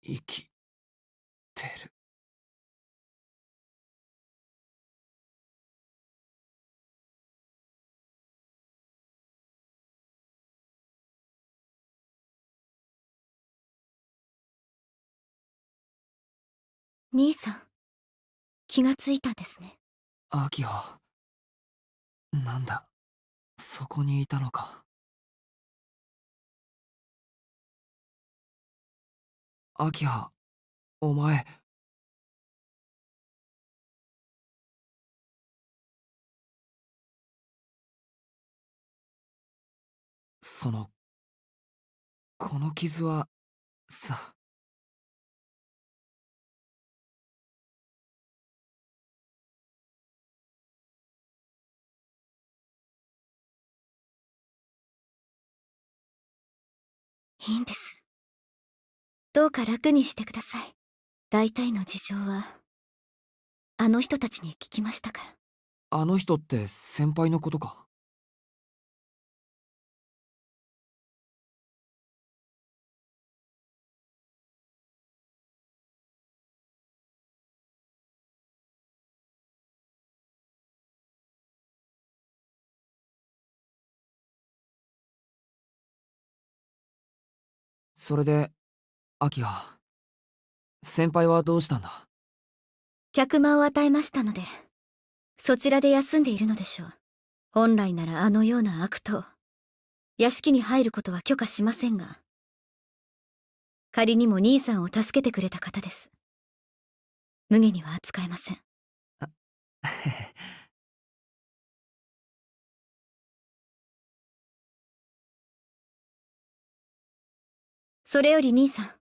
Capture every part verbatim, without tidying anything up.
生きてる。 兄さん、気がついたんですね。 アキハ、なんだ、そこにいたのか。アキハ、お前。その、この傷は、さ、 いいんです。どうか楽にしてください。大体の事情は、あの人たちに聞きましたから。 あの人って先輩のことか。それで、アキハ、先輩はどうしたんだ。 客間を与えましたので、そちらで休んでいるのでしょう。本来ならあのような悪党、屋敷に入ることは許可しませんが、仮にも兄さんを助けてくれた方です。無下には扱えません。それより兄さん、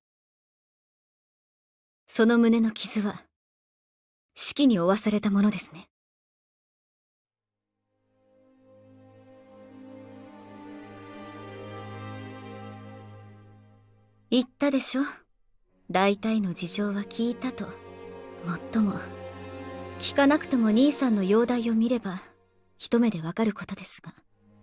その胸の傷は、死期に負わされたものですね。言ったでしょ。大体の事情は聞いたと。もっとも、聞かなくとも兄さんの容体を見れば、一目でわかることですが。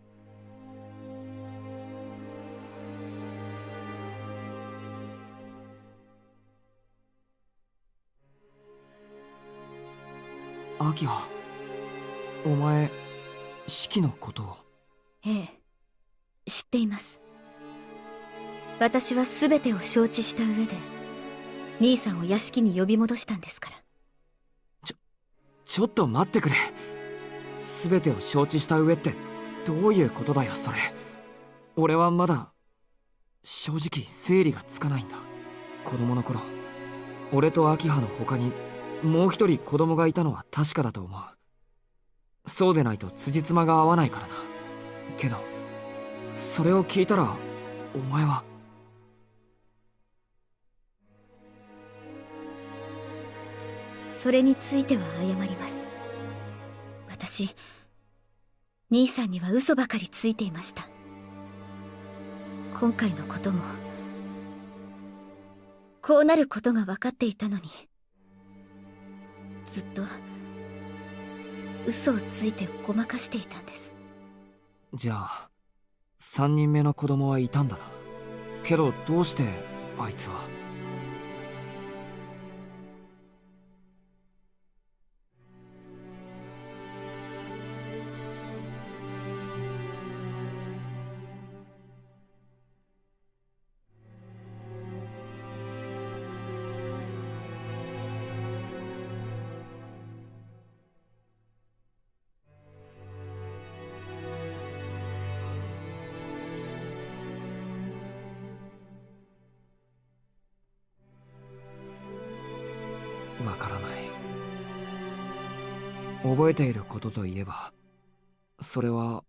アキハ、お前、四季のことを。 ええ、知っています。私は全てを承知した上で、兄さんを屋敷に呼び戻したんですから。 ちょ、ちょっと待ってくれ。全てを承知した上ってどういうことだよそれ。俺はまだ正直整理がつかないんだ。子供の頃、俺と秋葉の他にもう一人子供がいたのは確かだと思う。そうでないと辻褄が合わないからな。けどそれを聞いたらお前は。 それについては謝ります。私、兄さんには嘘ばかりついていました。今回のことも、こうなることが分かっていたのに、ずっと嘘をついてごまかしていたんです。 じゃあ三人目の子供はいたんだな。けどどうしてあいつは。わからない。覚えていることといえば、それは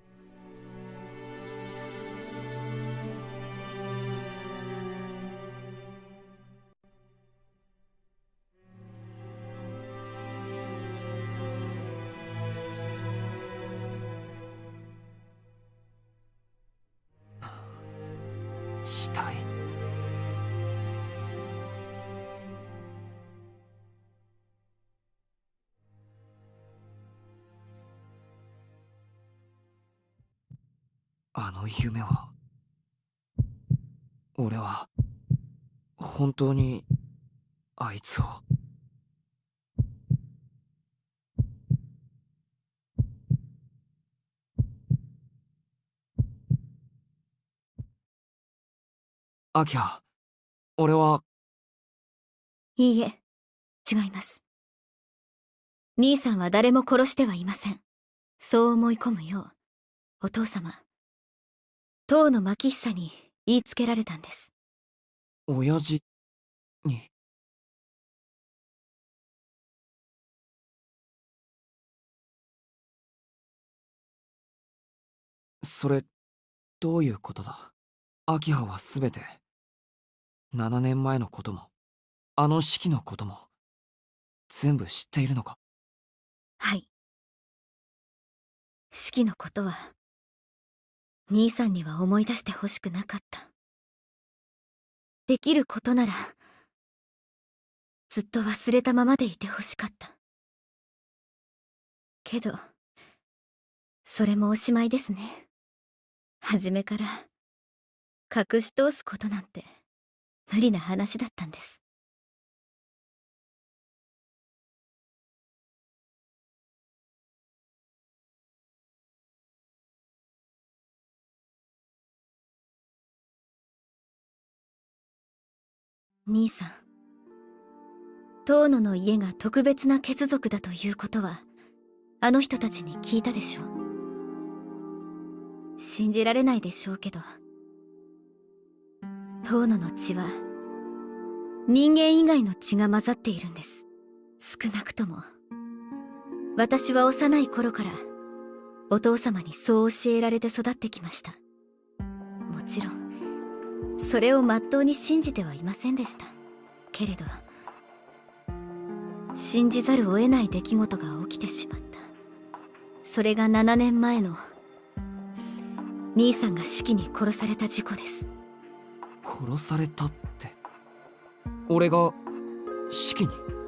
死体。あの夢は、俺は本当にあいつを。アキハ、俺は。 いいえ、違います。兄さんは誰も殺してはいません。そう思い込むよう、お父様、当の牧久に言いつけられたんです。 親父に。それ、どういうことだ？アキハはすべて、ななねんまえのことも、あの式のことも、全部知っているのか？ はい。式のことは、兄さんには思い出してほしくなかった。できることなら、ずっと忘れたままでいてほしかった。けど、それもおしまいですね。初めから、隠し通すことなんて、無理な話だったんです。兄さん、遠野の家が特別な血族だということは、あの人たちに聞いたでしょう。信じられないでしょうけど、遠野の血は、人間以外の血が混ざっているんです。少なくとも、私は幼い頃から、お父様にそう教えられて育ってきました。もちろん、それをまっとうに信じてはいませんでした。けれど、信じざるを得ない出来事が起きてしまった。それがななねんまえの、兄さんが式に殺された事故です。 殺されたって、俺が式に？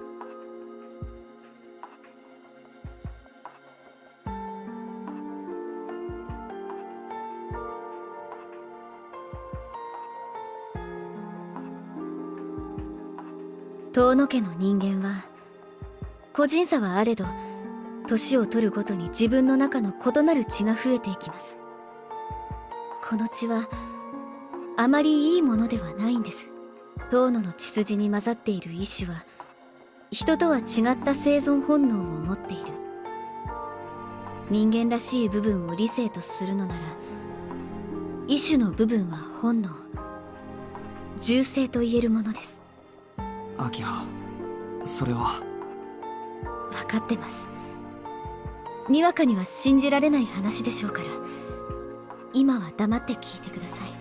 遠野家の人間は、個人差はあれど、年を取るごとに自分の中の異なる血が増えていきます。この血は、あまりいいものではないんです。遠野の血筋に混ざっている異種は、人とは違った生存本能を持っている。人間らしい部分を理性とするのなら、異種の部分は本能、銃声と言えるものです。 アキハ、それは。 分かってます。にわかには信じられない話でしょうから、今は黙って聞いてください。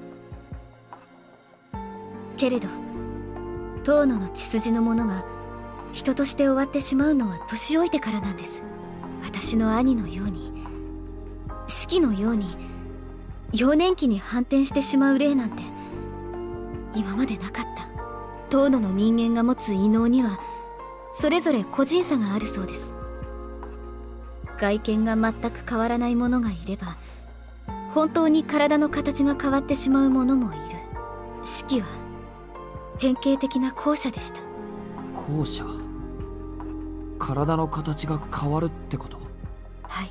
けれど、遠野の血筋のものが人として終わってしまうのは年老いてからなんです。私の兄のように、四季のように幼年期に反転してしまう例なんて今までなかった。遠野の人間が持つ異能にはそれぞれ個人差があるそうです。外見が全く変わらない者がいれば、本当に体の形が変わってしまう者もいる。四季は典型的な後者でした。 後者？体の形が変わるってこと？ はい。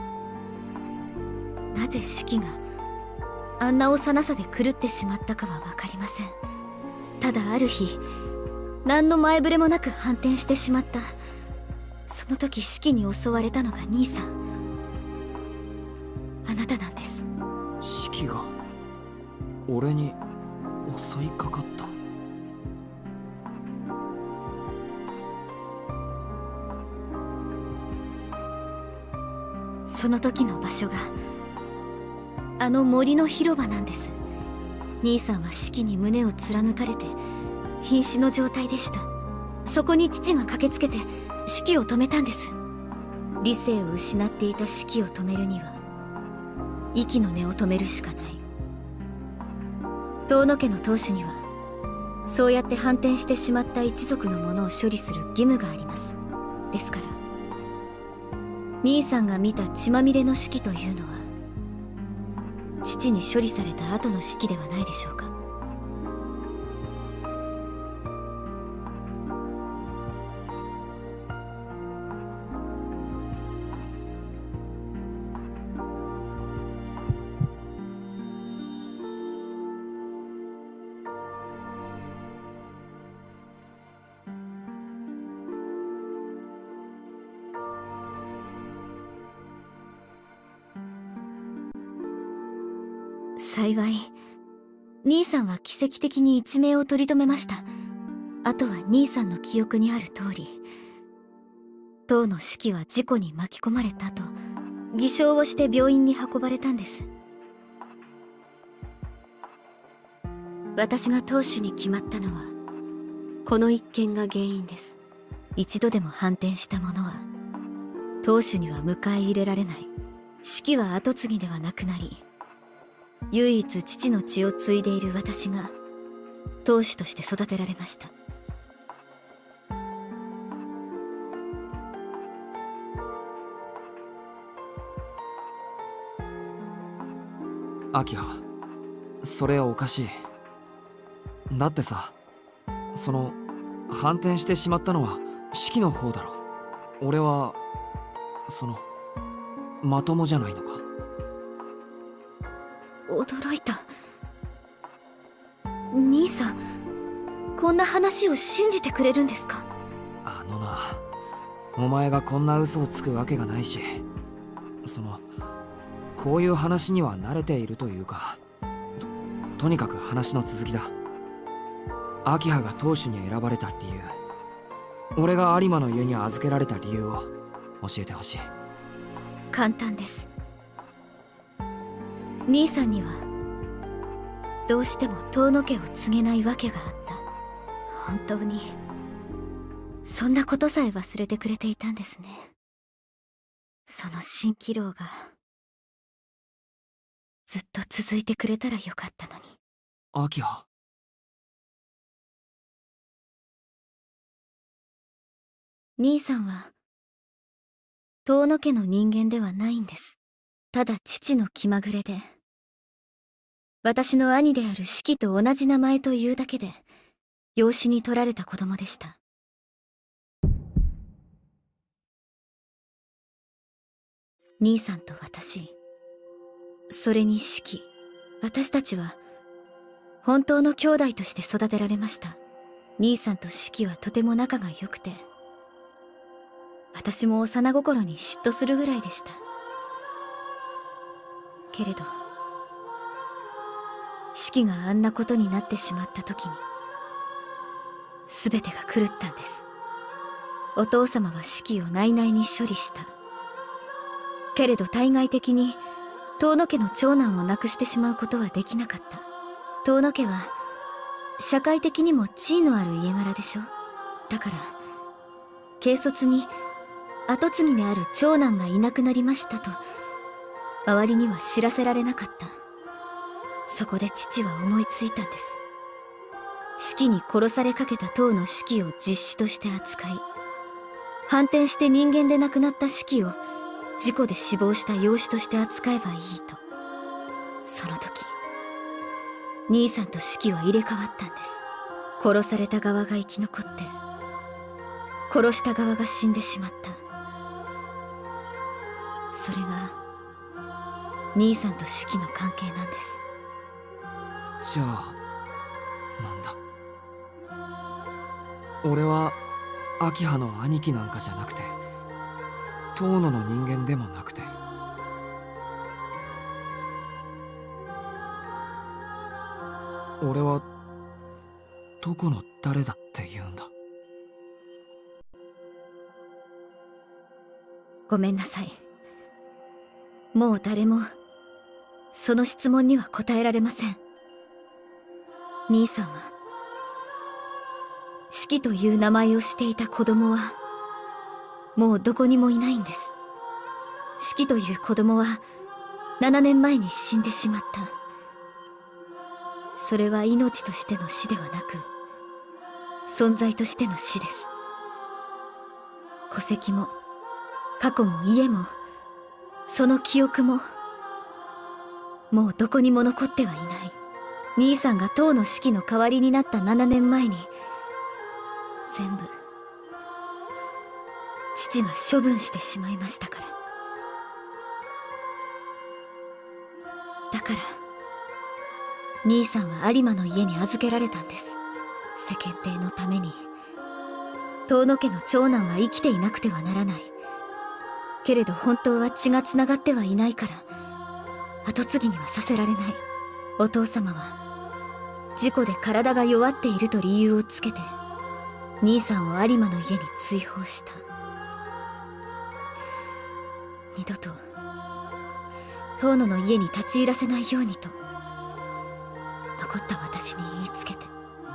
なぜ四季があんな幼さで狂ってしまったかは分かりません。ただある日、何の前触れもなく反転してしまった。その時四季に襲われたのが兄さん、あなたなんです。 四季が俺に襲いかかった？ その時の場所があの森の広場なんです。兄さんは四季に胸を貫かれて瀕死の状態でした。そこに父が駆けつけて四季を止めたんです。理性を失っていた四季を止めるには息の根を止めるしかない。遠野家の当主にはそうやって反転してしまった一族のものを処理する義務があります。ですから兄さんが見た血まみれの四季というのは父に処理された後の四季ではないでしょうか。 幸い兄さんは奇跡的に一命を取り留めました。あとは兄さんの記憶にある通り、当のシキは事故に巻き込まれたと偽証をして病院に運ばれたんです。私が当主に決まったのはこの一件が原因です。一度でも反転した者は当主には迎え入れられない。シキは跡継ぎではなくなり、唯一父の血を継いでいる私が当主として育てられました。 アキハ、それおかしい。だってさ、その反転してしまったのはシキの方だろ。俺はそのまともじゃないのか。 驚いた。兄さん、こんな話を信じてくれるんですか？ あのな、お前がこんな嘘をつくわけがないし、そのこういう話には慣れているというか、 と, とにかく話の続きだ。アキハが当主に選ばれた理由、俺が有馬の家に預けられた理由を教えてほしい。 簡単です。兄さんにはどうしても遠野家を告げないわけがあった。本当にそんなことさえ忘れてくれていたんですね。その蜃気楼がずっと続いてくれたらよかったのに。 アキハ、 兄さんは遠野家の人間ではないんです。ただ父の気まぐれで、私の兄であるシキと同じ名前というだけで養子に取られた子供でした。兄さんと私、それにシキ、私たちは本当の兄弟として育てられました。兄さんとシキはとても仲が良くて、私も幼心に嫉妬するぐらいでした。けれどシキがあんなことになってしまった時に全てが狂ったんです。お父様はシキを内々に処理した。けれど対外的に遠野家の長男を亡くしてしまうことはできなかった。遠野家は社会的にも地位のある家柄でしょ。だから軽率に跡継ぎである長男がいなくなりましたと周りには知らせられなかった。そこで父は思いついたんです。シキに殺されかけた当のシキを実子として扱い、反転して人間で亡くなったシキを事故で死亡した養子として扱えばいいと。その時兄さんとシキは入れ替わったんです。殺された側が生き残って殺した側が死んでしまった。それが兄さんとシキの関係なんです。 じゃあなんだ、俺はアキハの兄貴なんかじゃなくて遠野の人間でもなくて、俺はどこの誰だって言うんだ。 ごめんなさい。もう誰もその質問には答えられません。兄さんはシキという名前をしていた子供はもうどこにもいないんです。シキという子供はななねんまえに死んでしまった。それは命としての死ではなく存在としての死です。戸籍も過去も家もその記憶ももうどこにも残ってはいない。兄さんが当のシキの代わりになったななねんまえに全部父が処分してしまいましたから。だから兄さんは有馬の家に預けられたんです。世間体のために。遠野家の長男は生きていなくてはならない。けれど本当は血がつながってはいないから跡継ぎにはさせられない。 お父様は事故で体が弱っていると理由をつけて兄さんを有馬の家に追放した。二度と遠野の家に立ち入らせないようにと残った私に言いつけて。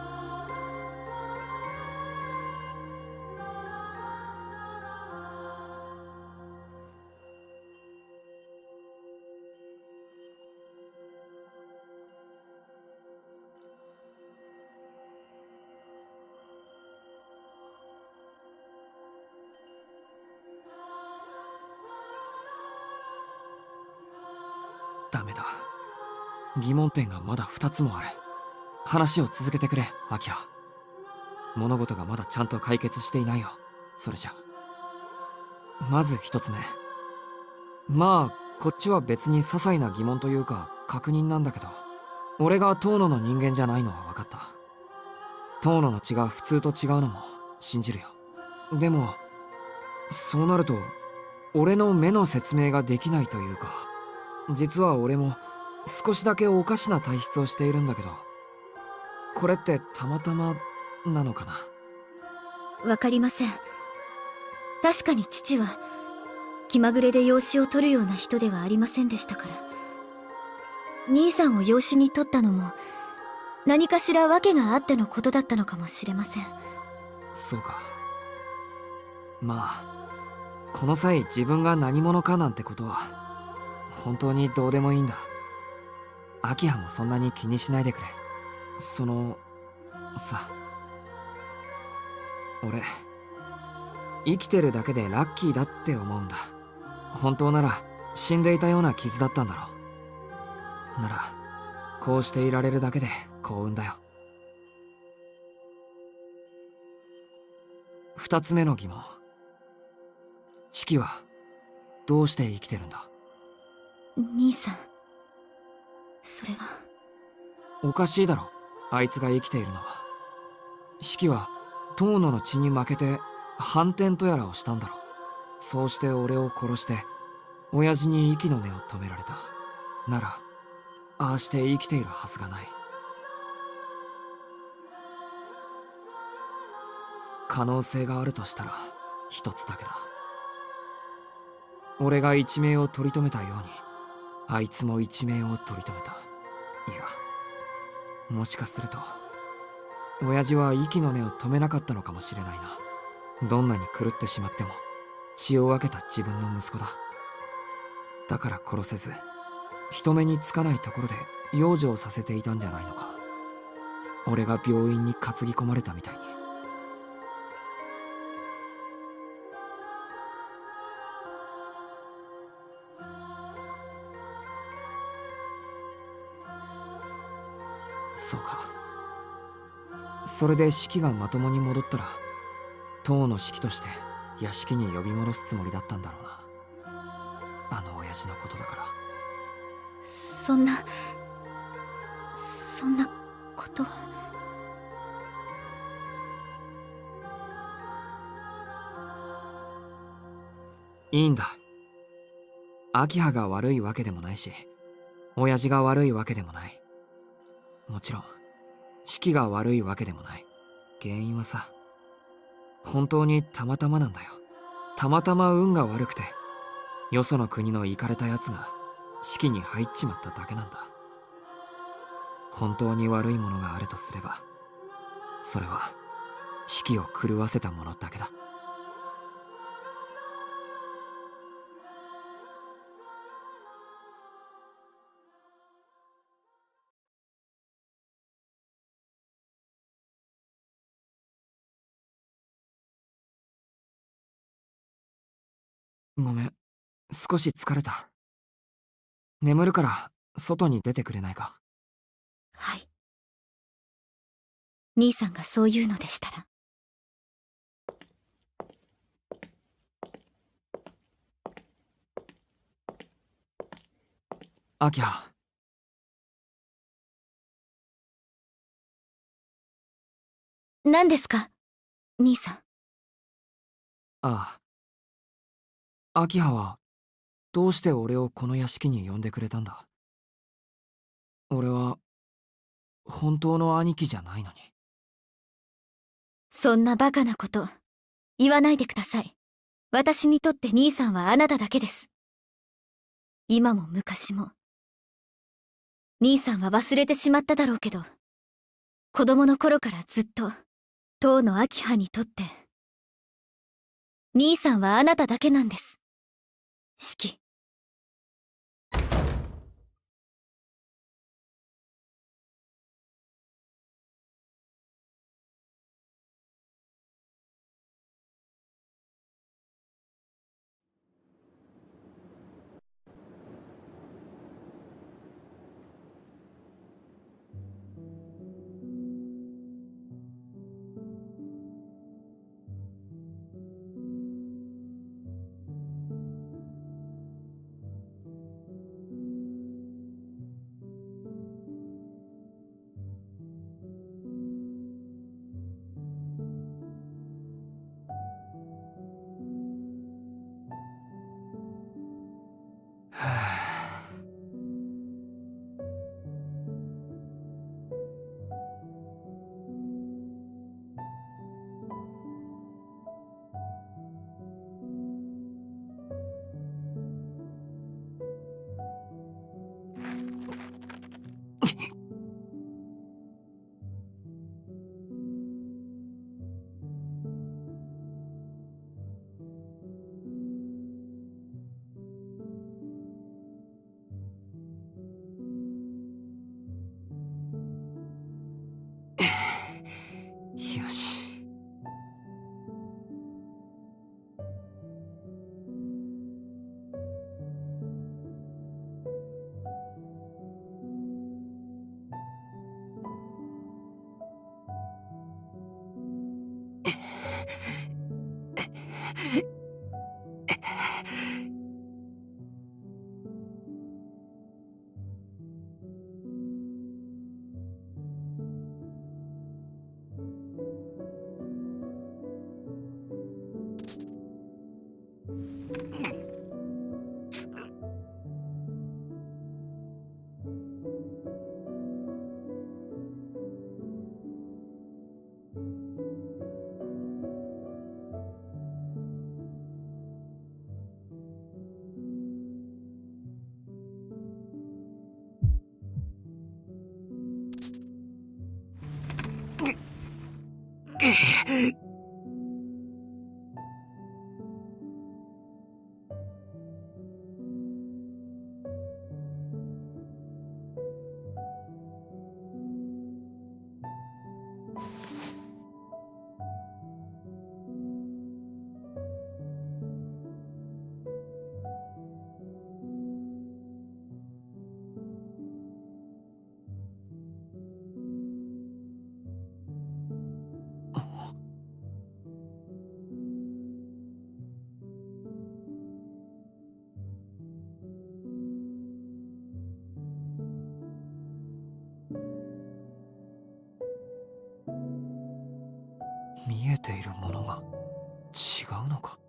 ダメだ。疑問点がまだ二つもある。話を続けてくれ、アキハ。物事がまだちゃんと解決していないよ。それじゃ。まず一つ目。まあこっちは別に些細な疑問というか確認なんだけど、俺が遠野の人間じゃないのは分かった。遠野の血が普通と違うのも信じるよ。でもそうなると俺の目の説明ができないというか、実は俺も少しだけおかしな体質をしているんだけど、これってたまたまなのかな。 わかりません。確かに父は気まぐれで養子を取るような人ではありませんでしたから。兄さんを養子に取ったのも何かしら訳があってのことだったのかもしれません。 そうか。まあこの際自分が何者かなんてことは本当にどうでもいいんだ。アキハもそんなに気にしないでくれ。そのさ、俺生きてるだけでラッキーだって思うんだ。本当なら死んでいたような傷だったんだろう。ならこうしていられるだけで幸運だよ。二つ目の疑問。シキはどうして生きてるんだ。 兄さん、それは。 おかしいだろ、あいつが生きているのは。シキは遠野の血に負けて反転とやらをしたんだろう。そうして俺を殺して親父に息の根を止められた。ならああして生きているはずがない。可能性があるとしたら一つだけだ。俺が一命を取り留めたようにあいつも一命を取り留めた。いや、もしかすると親父は息の根を止めなかったのかもしれないな。どんなに狂ってしまっても血を分けた自分の息子だ。だから殺せず人目につかないところで養生させていたんじゃないのか。俺が病院に担ぎ込まれたみたいに。そうか。それでシキがまともに戻ったら塔の式として屋敷に呼び戻すつもりだったんだろうな。あの親父のことだから。 そんなそんなことは。 いいんだ。明葉が悪いわけでもないし親父が悪いわけでもない。もちろんシキが悪いわけでもない。原因はさ、本当にたまたまなんだよ。たまたま運が悪くてよその国のイカれたやつがシキに入っちまっただけなんだ。本当に悪いものがあるとすればそれはシキを狂わせたものだけだ。ごめん、少し疲れた。眠るから外に出てくれないか。 はい。兄さんがそう言うのでしたら。 アキハ。 何ですか兄さん。 ああ。アキハはどうして俺をこの屋敷に呼んでくれたんだ。 俺は本当の兄貴じゃないのに。 そんなバカなこと言わないでください。私にとって兄さんはあなただけです。今も昔も。兄さんは忘れてしまっただろうけど、子供の頃からずっと当の明葉にとって兄さんはあなただけなんです。四季。 よし。見えているものが違うのか。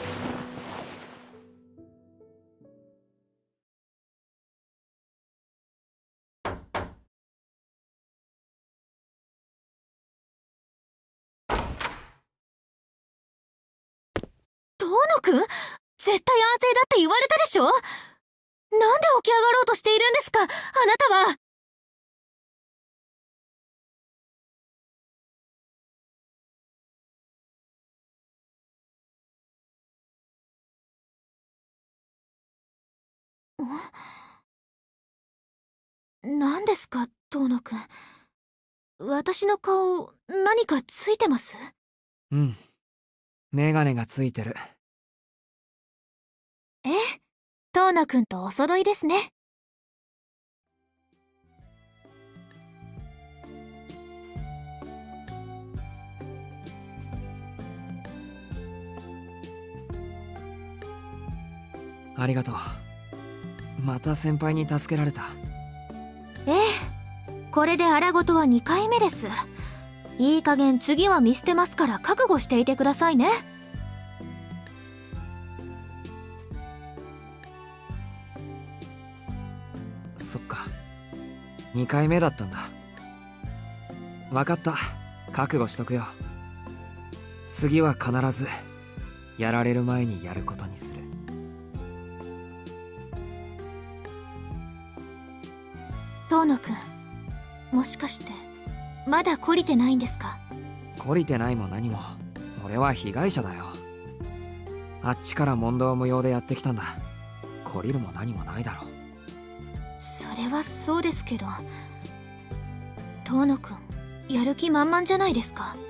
遠野くん、絶対安静だって言われたでしょ。なんで起き上がろうとしているんですか、あなたは。何ですか、遠野くん。私の顔、何かついてます？ うん。メガネがついてる。 ええ、遠野くんとお揃いですね。 ありがとう。また先輩に助けられた。 ええ、これで荒事はにかいめです。いい加減次は見捨てますから覚悟していてくださいね。 そっか。 にかいめだったんだ。分かった、覚悟しとくよ。次は必ずやられる前にやることにする。 遠野くん、もしかしてまだ懲りてないんですか？ 懲りてないも何も、俺は被害者だよ。あっちから問答無用でやってきたんだ。懲りるも何もないだろう。 それはそうですけど、遠野くんやる気満々じゃないですか。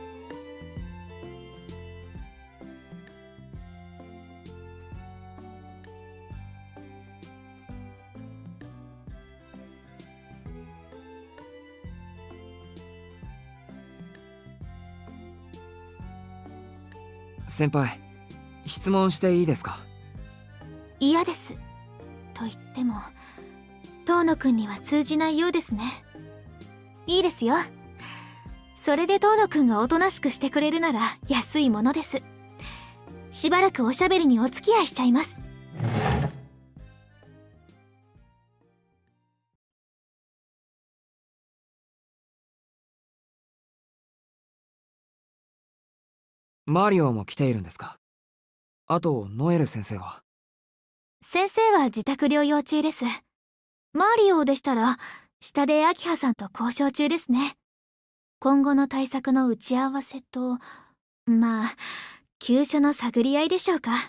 先輩、質問していいですか？ 嫌です。と言っても遠野くんには通じないようですね。いいですよ。それで遠野くんがおとなしくしてくれるなら安いものです。しばらくおしゃべりにお付き合いしちゃいます。 マリオも来ているんですか？あとノエル先生は？ 先生は自宅療養中です。マリオでしたら下で明葉さんと交渉中ですね。今後の対策の打ち合わせと、まあ急所の探り合いでしょうか。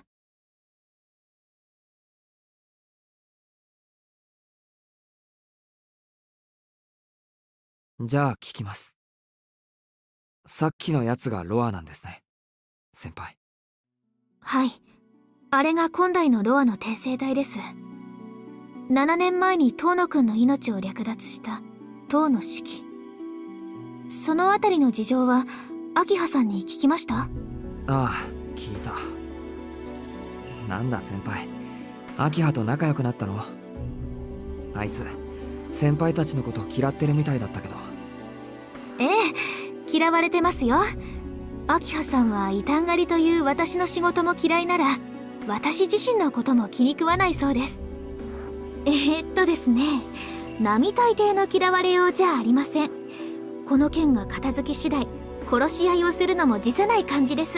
じゃあ聞きます。さっきのやつがロアなんですね、先輩。 はい、あれが今代のロアの転生体です。ななねんまえに遠野くんの命を略奪した遠野四季。そのあたりの事情は明葉さんに聞きました？ああ、聞いた。なんだ先輩、明葉と仲良くなったの？あいつ先輩たちのこと嫌ってるみたいだったけど。 ええ、嫌われてますよ。明葉さんは異端狩りという私の仕事も嫌いなら私自身のことも気に食わないそうです。えー、っとですね、並大抵の嫌われようじゃありません。この件が片付き次第殺し合いをするのも辞さない感じです。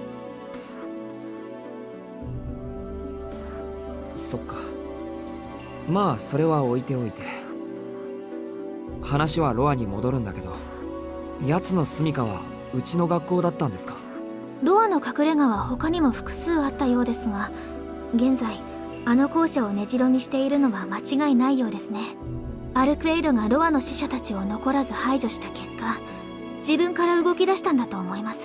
そっか。まあそれは置いておいて、話はロアに戻るんだけど、奴の住処はうちの学校だったんですか？ ロアの隠れ家は他にも複数あったようですが、現在あの校舎を根城にしているのは間違いないようですね。アルクエイドがロアの死者たちを残らず排除した結果、自分から動き出したんだと思います。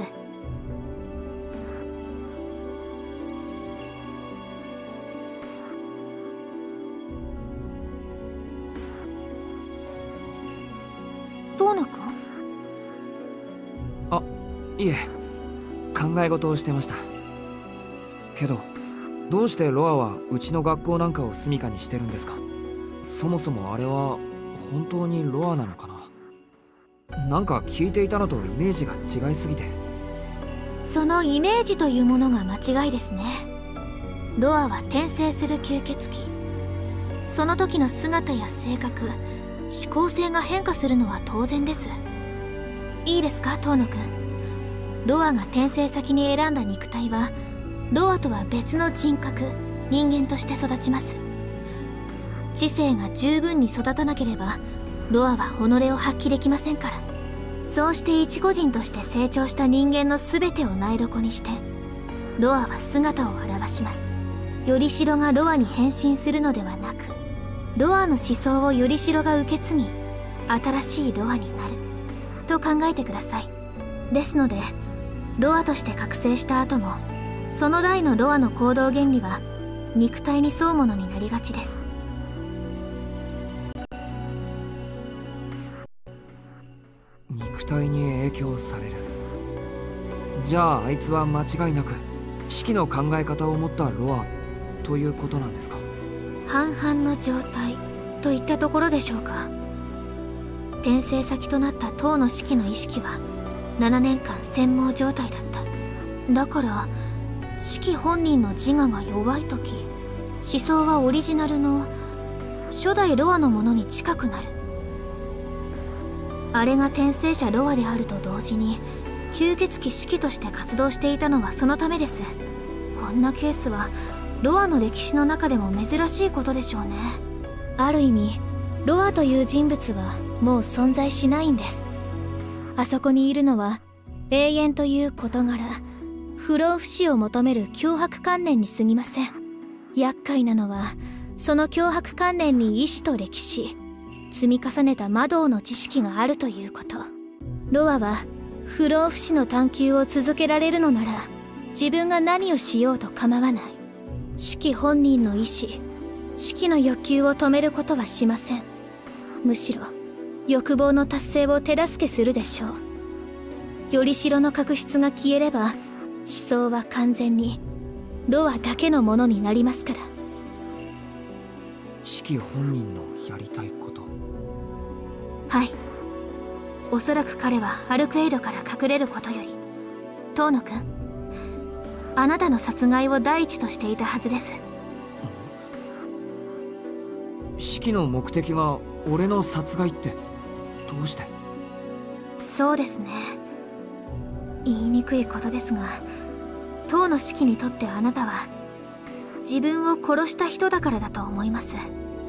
遠野くん？ あ、いえ、考え事をしてました。けどどうしてロアはうちの学校なんかを住処にしてるんですか？そもそもあれは本当にロアなのかな？なんか聞いていたのとイメージが違いすぎて。 そのイメージというものが間違いですね。ロアは転生する吸血鬼。その時の姿や性格、思考性が変化するのは当然です。いいですか、遠野くん。ロアが転生先に選んだ肉体はロアとは別の人格、人間として育ちます。知性が十分に育たなければロアは己を発揮できませんから。そうして一個人として成長した人間の全てを苗床にしてロアは姿を現します。よりしろがロアに変身するのではなく、ロアの思想をよりしろが受け継ぎ新しいロアになると考えてください。ですのでロアとして覚醒した後もその代のロアの行動原理は肉体に沿うものになりがちです。 肉体に影響される。じゃああいつは間違いなく四季の考え方を持ったロアということなんですか？ 半々の状態といったところでしょうか。転生先となった遠野四季の意識はななねんかん専盲状態だった。だから四季本人の自我が弱い時、思想はオリジナルの初代ロアのものに近くなるあれが転生者ロアであると同時に吸血鬼シキとして活動していたのはそのためです。こんなケースはロアの歴史の中でも珍しいことでしょうね。ある意味ロアという人物はもう存在しないんです。あそこにいるのは永遠という事柄、不老不死を求める脅迫観念に過ぎません。厄介なのはその脅迫観念に意志と歴史、積み重ねた魔道の知識があるということ。ロアは不老不死の探求を続けられるのなら自分が何をしようと構わない。シキ本人の意志、シキの欲求を止めることはしません。むしろ欲望の達成を手助けするでしょう。よりしろの確執が消えれば思想は完全にロアだけのものになりますから。 シキ本人のやりたいこと。 はい、おそらく彼はアルクエイドから隠れることより遠野くん、あなたの殺害を第一としていたはずです。 シキの目的が俺の殺害ってどうして？ そうですね、言いにくいことですが、遠野シキにとってあなたは自分を殺した人だからだと思います。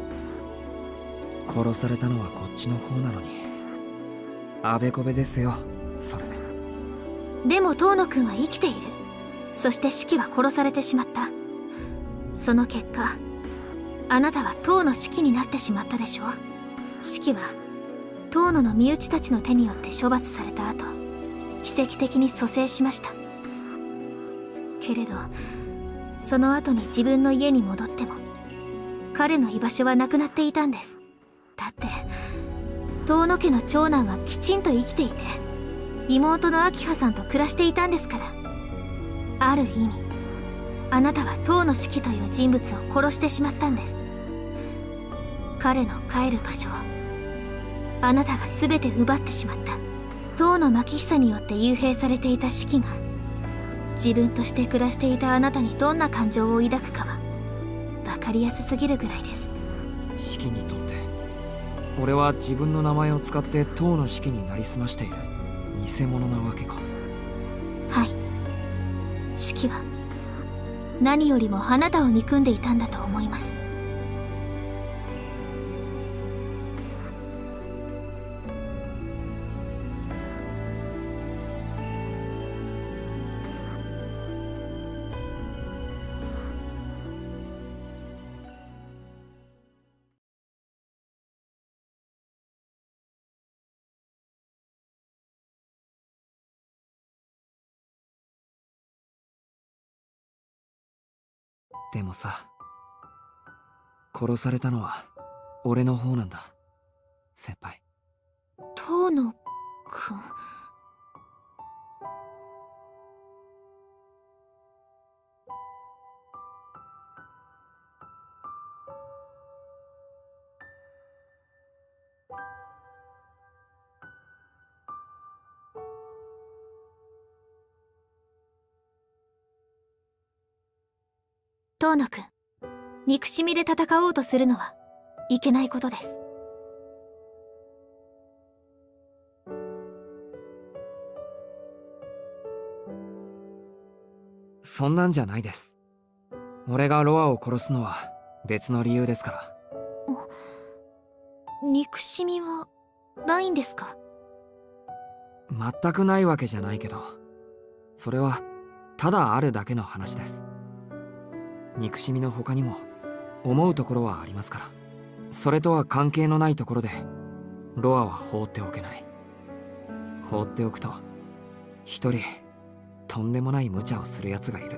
殺されたのはこっちの方なのに、あべこべですよそれ。 でも遠野くんは生きている。そしてシキは殺されてしまった。その結果あなたは遠野シキになってしまったでしょ。シキは遠野の身内たちの手によって処罰された後、奇跡的に蘇生しました。けれどその後に自分の家に戻っても彼の居場所はなくなっていたんです。だって遠野家の長男はきちんと生きていて妹の明葉さんと暮らしていたんですから。ある意味あなたは遠野シキという人物を殺してしまったんです。彼の帰る場所をあなたが全て奪ってしまった。遠野牧久によって幽閉されていたシキが自分として暮らしていたあなたにどんな感情を抱くかは分かりやすすぎるぐらいです。 シキにとって俺は自分の名前を使って遠野シキになりすましている偽物なわけか。 はい、シキは何よりもあなたを憎んでいたんだと思います。 でもさ、殺されたのは俺の方なんだ先輩。 遠野くん。遠野くん、憎しみで戦おうとするのはいけないことです。 そんなんじゃないです。俺がロアを殺すのは別の理由ですから。 憎しみはないんですか？ 全くないわけじゃないけど、それはただあるだけの話です。憎しみの他にも思うところはありますから。それとは関係のないところでロアは放っておけない。放っておくと一人とんでもない無茶をするやつがいる。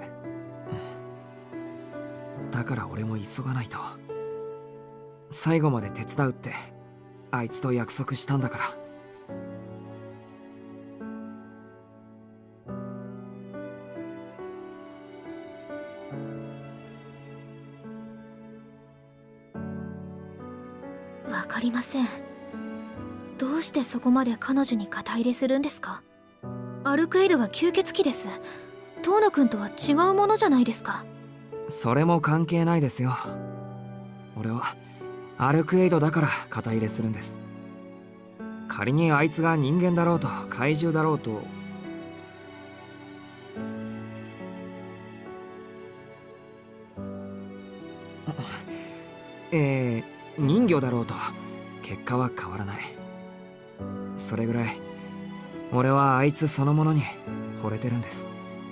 だから俺も急がないと。最後まで手伝うってあいつと約束したんだから。 わかりません。どうしてそこまで彼女に肩入れするんですか？アルクエイドは吸血鬼です。遠野くんとは違うものじゃないですか。 それも関係ないですよ。俺はアルクエイドだから肩入れするんです。 仮にあいつが人間だろうと怪獣だろうと、えー、人魚だろうと結果は変わらない。それぐらい俺はあいつそのものに惚れてるんです。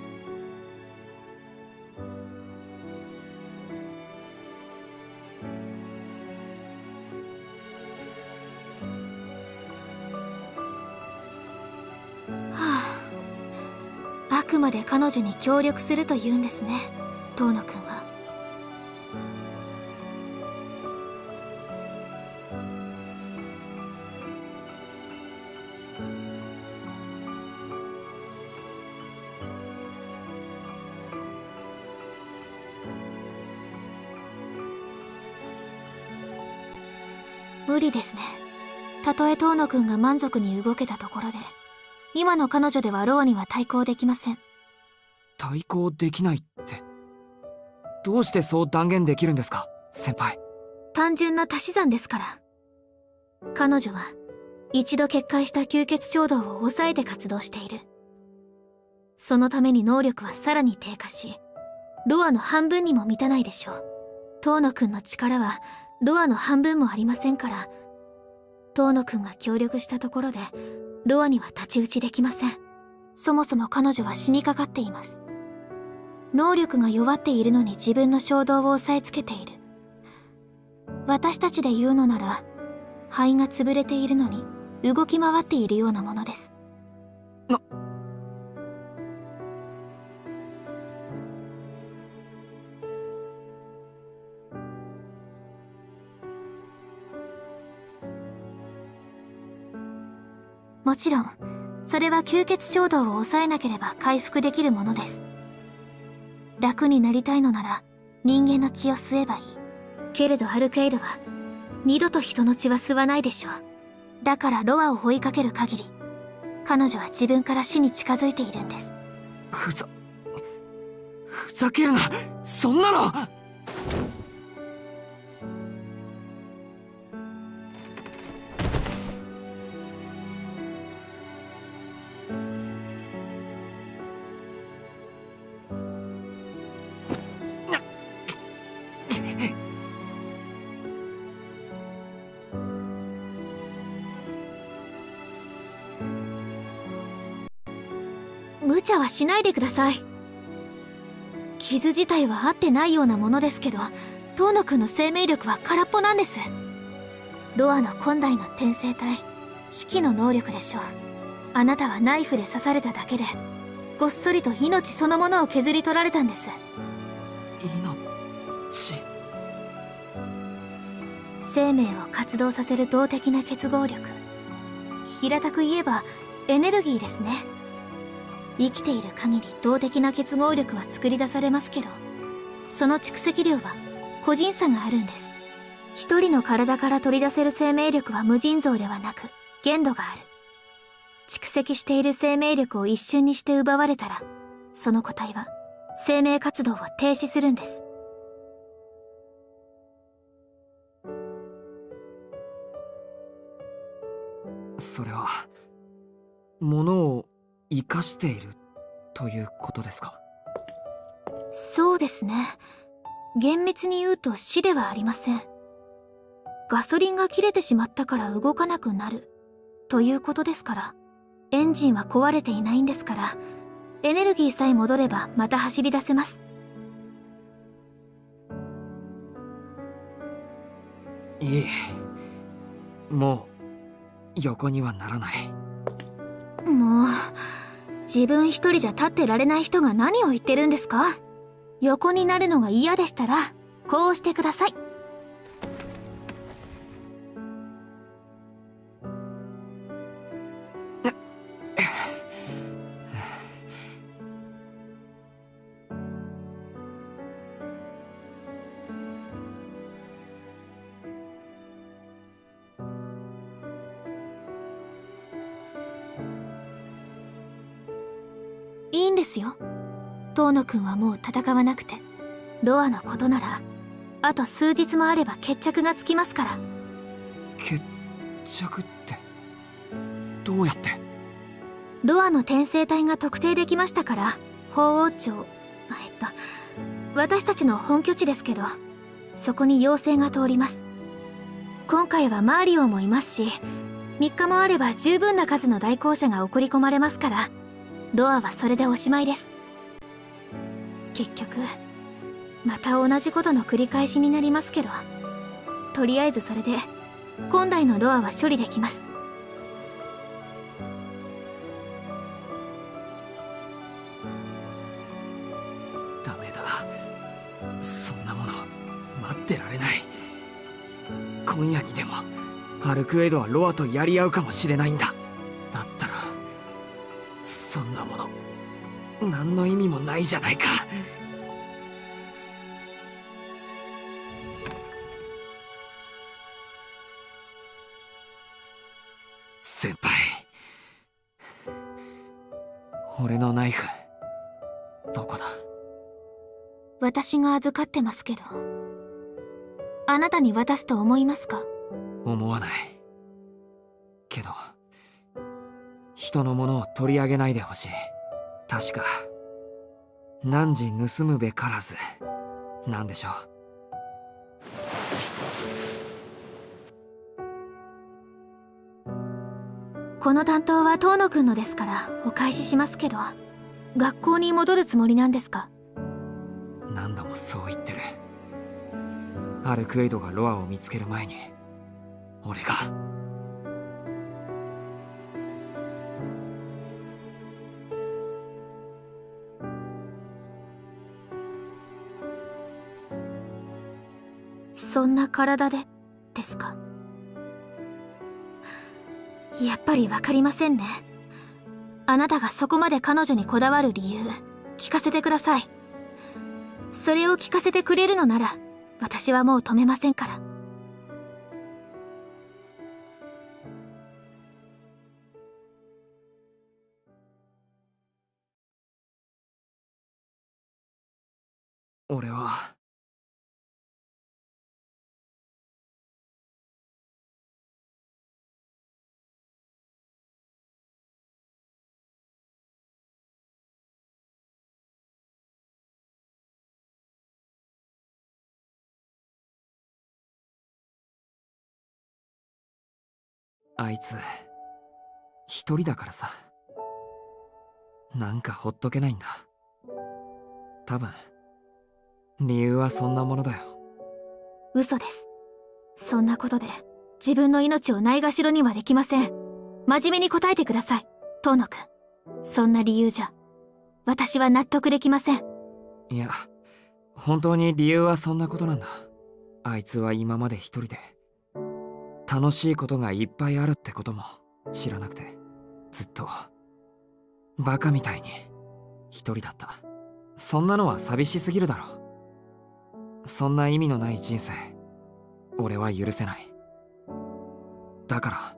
あくまで彼女に協力すると言うんですね、遠野くんは。無理ですね。たとえ遠野くんが満足に動けたところで、今の彼女ではロアには対抗できません。 対抗できないって、どうしてそう断言できるんですか、先輩。 単純な足し算ですから。彼女は一度決壊した吸血衝動を抑えて活動している。そのために能力はさらに低下し、ロアの半分にも満たないでしょう。遠野くんの力はロアの半分もありませんから、遠野くんが協力したところでロアには太刀打ちできません。そもそも彼女は死にかかっています。能力が弱っているのに自分の衝動を抑えつけている。私たちで言うのなら、肺が潰れているのに動き回っているようなものです。 なもちろん、それは吸血衝動を抑えなければ回復できるものです。楽になりたいのなら人間の血を吸えばいい。けれどアルケイドは二度と人の血は吸わないでしょう。だからロアを追いかける限り、彼女は自分から死に近づいているんです。 ふざふざけるな、そんなの。 無茶はしないでください。傷自体は合ってないようなものですけど、遠野くんの生命力は空っぽなんです。ロアの本来の転生体、四季の能力でしょう。あなたはナイフで刺されただけでごっそりと命そのものを削り取られたんです。 命。 生命を活動させる動的な結合力、平たく言えばエネルギーですね。生きている限り動的な結合力は作り出されますけど、その蓄積量は個人差があるんです。一人の体から取り出せる生命力は無尽蔵ではなく限度がある。蓄積している生命力を一瞬にして奪われたら、その個体は生命活動を停止するんです。 それは物を生かしているということですか？ そうですね。厳密に言うと死ではありません。ガソリンが切れてしまったから動かなくなるということですから、エンジンは壊れていないんですから、エネルギーさえ戻ればまた走り出せます。 いい、もう横にはならない。 もう自分一人じゃ立ってられない人が何を言ってるんですか？横になるのが嫌でしたらこうしてください。いいんですよ。遠野くんはもう戦わなくて、ロアのことならあと数日もあれば決着がつきますから。 決着って？ どうやって？ ロアの転生体が特定できましたから、法王町、えっと私たちの本拠地ですけど、そこに妖精が通ります。今回はマーリオもいますし、みっかもあれば十分な数の代行者が送り込まれますから、ロアはそれでおしまいです。結局また同じことの繰り返しになりますけど、とりあえずそれで今代のロアは処理できます。 ダメだ、そんなもの待ってられない。今夜にでもアルクエイドはロアとやり合うかもしれないんだ。だったらそんなもの何の意味もないじゃないか。先輩、俺のナイフどこだ？ 私が預かってますけど、あなたに渡すと思いますか？ 思わないけど、人のものを取り上げないでほしい。確か汝盗むべからずなんでしょう。 この担当は遠野くんのですからお返ししますけど、学校に戻るつもりなんですか？ 何度もそう言ってる。アルクエイドがロアを見つける前に俺が。 そんな体でですか？やっぱりわかりませんね。あなたがそこまで彼女にこだわる理由、聞かせてください。それを聞かせてくれるのなら、私はもう止めませんから。 俺はあいつ一人だからさ、なんかほっとけないんだ。多分理由はそんなものだよ。 嘘です。そんなことで自分の命をないがしろにはできません。真面目に答えてください、遠野くん。そんな理由じゃ私は納得できません。 いや、本当に理由はそんなことなんだ。あいつは今まで一人で楽しいことがいっぱいあるってことも知らなくて、ずっとバカみたいに一人だった。そんなのは寂しすぎるだろ。そんな意味のない人生俺は許せない。だから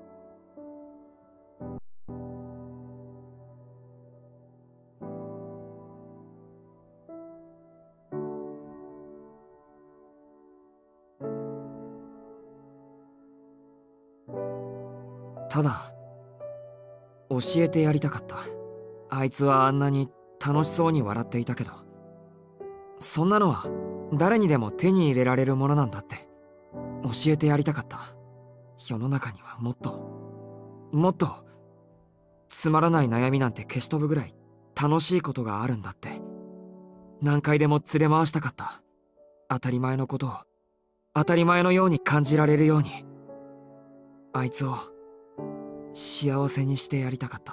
ただ教えてやりたかった。あいつはあんなに楽しそうに笑っていたけど、そんなのは誰にでも手に入れられるものなんだって教えてやりたかった。世の中にはもっともっとつまらない悩みなんて消し飛ぶぐらい楽しいことがあるんだって何回でも連れ回したかった。当たり前のことを当たり前のように感じられるように、あいつを幸せにしてやりたかった。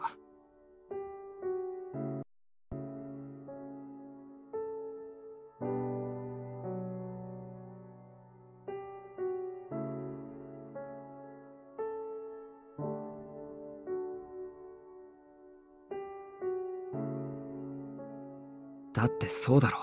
だってそうだろ。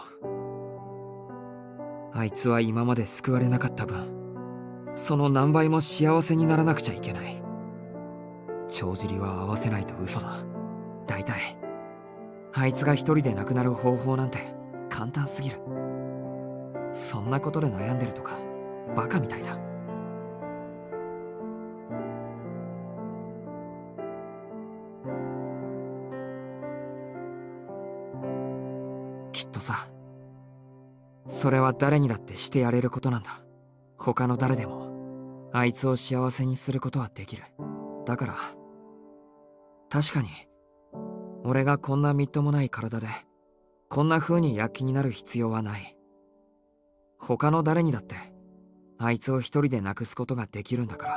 あいつは今まで救われなかった分、その何倍も幸せにならなくちゃいけない。帳尻は合わせないと嘘だ。大体あいつが一人で亡くなる方法なんて簡単すぎる。そんなことで悩んでるとかバカみたいだ。 それは誰にだってしてやれることなんだ。他の誰でもあいつを幸せにすることはできる。だから確かに俺がこんなみっともない体でこんな風に躍起になる必要はない。他の誰にだってあいつを一人で亡くすことができるんだから。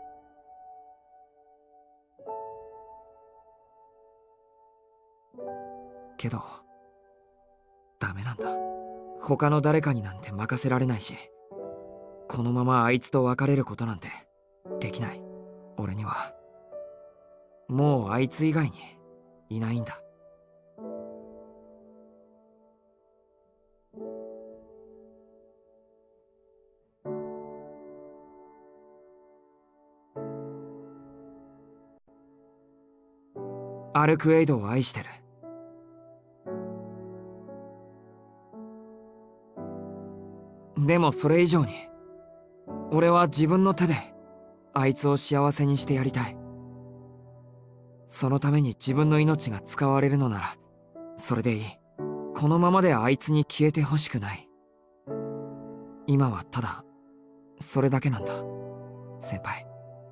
けどダメなんだ。他の誰かになんて任せられないし、このままあいつと別れることなんてできない。俺にはもうあいつ以外にいないんだ。アルクエイドを愛してる。でもそれ以上に俺は自分の手であいつを幸せにしてやりたい。そのために自分の命が使われるのならそれでいい。このままであいつに消えてほしくない。今はただそれだけなんだ、先輩。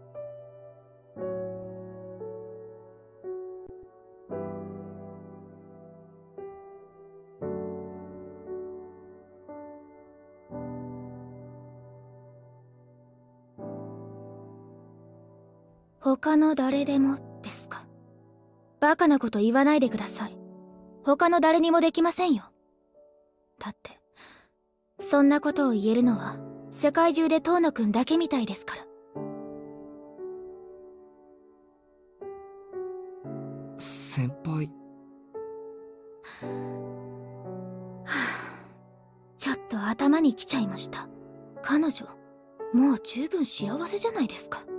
他の誰でもですか。バカなこと言わないでください。他の誰にもできませんよ。だってそんなことを言えるのは世界中で遠野くんだけみたいですから。 先輩。 はあ、ちょっと頭にきちゃいました。彼女もう十分幸せじゃないですか。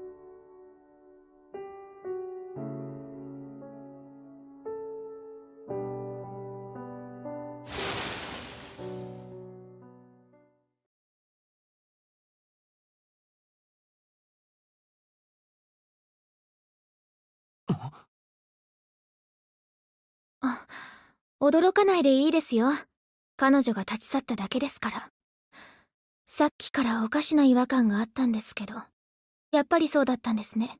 あ、驚かないでいいですよ。彼女が立ち去っただけですから。さっきからおかしな違和感があったんですけど、やっぱりそうだったんですね。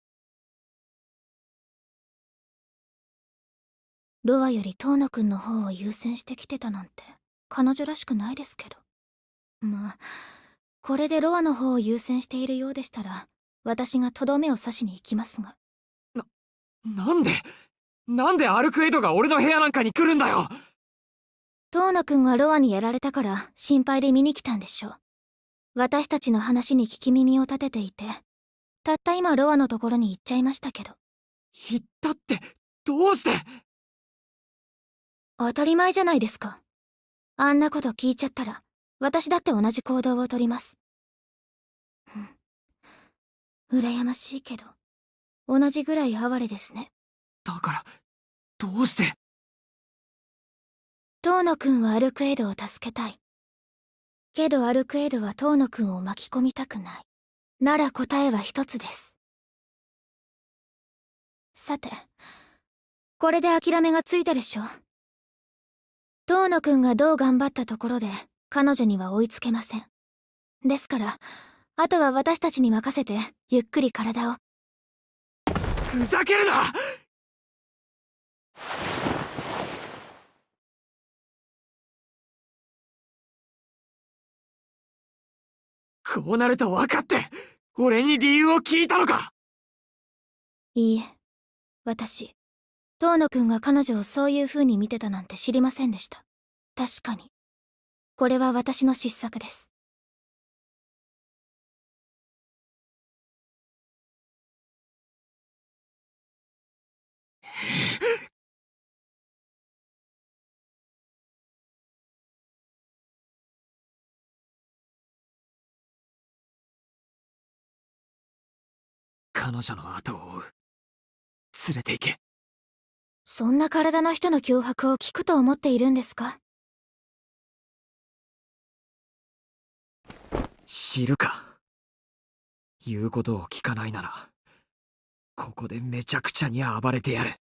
ロアより遠野くんの方を優先してきてたなんて彼女らしくないですけど。まあこれでロアの方を優先しているようでしたら私がとどめを刺しに行きますが。 な、なんでなんでアルクエイドが俺の部屋なんかに来るんだよ。 遠野くんがロアにやられたから心配で見に来たんでしょう。私たちの話に聞き耳を立てていて、たった今ロアのところに行っちゃいましたけど。 行ったってどうして。 当たり前じゃないですか。あんなこと聞いちゃったら私だって同じ行動をとります。うん、羨ましいけど同じぐらい哀れですね。 だからどうして。 遠野くんはアルクエイドを助けたいけどアルクエイドは遠野くんを巻き込みたくない。なら答えは一つです。さてこれで諦めがついたでしょ。遠野くんがどう頑張ったところで彼女には追いつけません。ですからあとは私たちに任せてゆっくり体を。 ふざけるな。こうなると分かって俺に理由を聞いたのか。 いいえ、私遠野くんが彼女をそういう風に見てたなんて知りませんでした。確かにこれは私の失策です。 彼女の後を追う。連れて行け。 そんな体の人の脅迫を聞くと思っているんですか。 知るか。言うことを聞かないならここでめちゃくちゃに暴れてやる。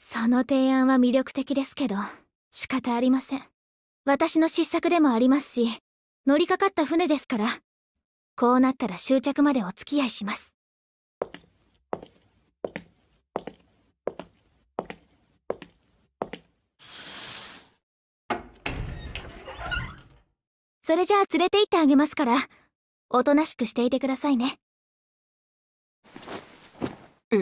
その提案は魅力的ですけど、仕方ありません。私の失策でもありますし、乗りかかった船ですから、こうなったら終着までお付き合いします。それじゃあ連れて行ってあげますから、おとなしくしていてくださいね。 え、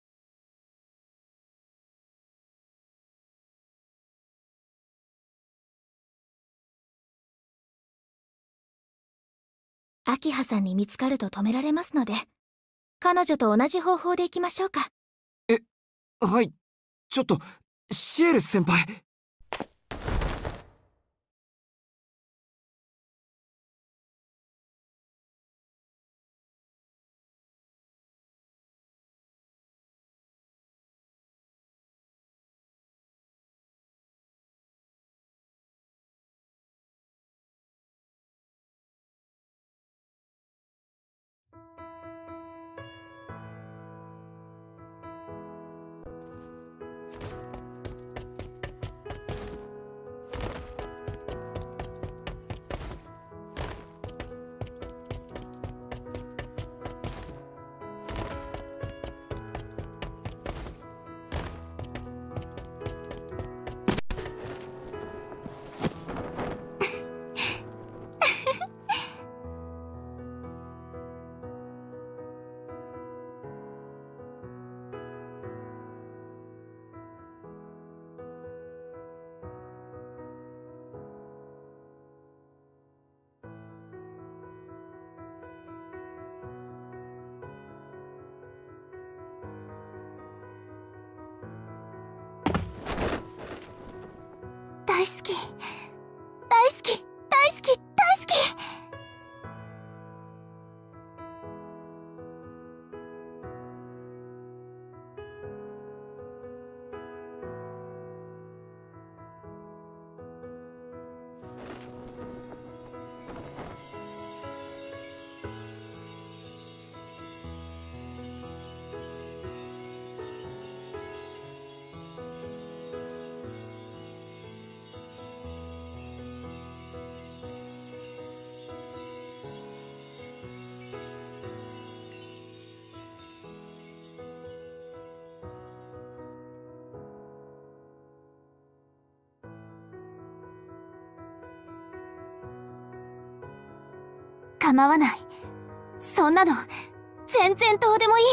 明葉さんに見つかると止められますので、彼女と同じ方法で行きましょうか。 え、はい、ちょっと、シエル先輩。 大好き、大好き、大好き、大好き。構わない。そんなの全然どうでもいい。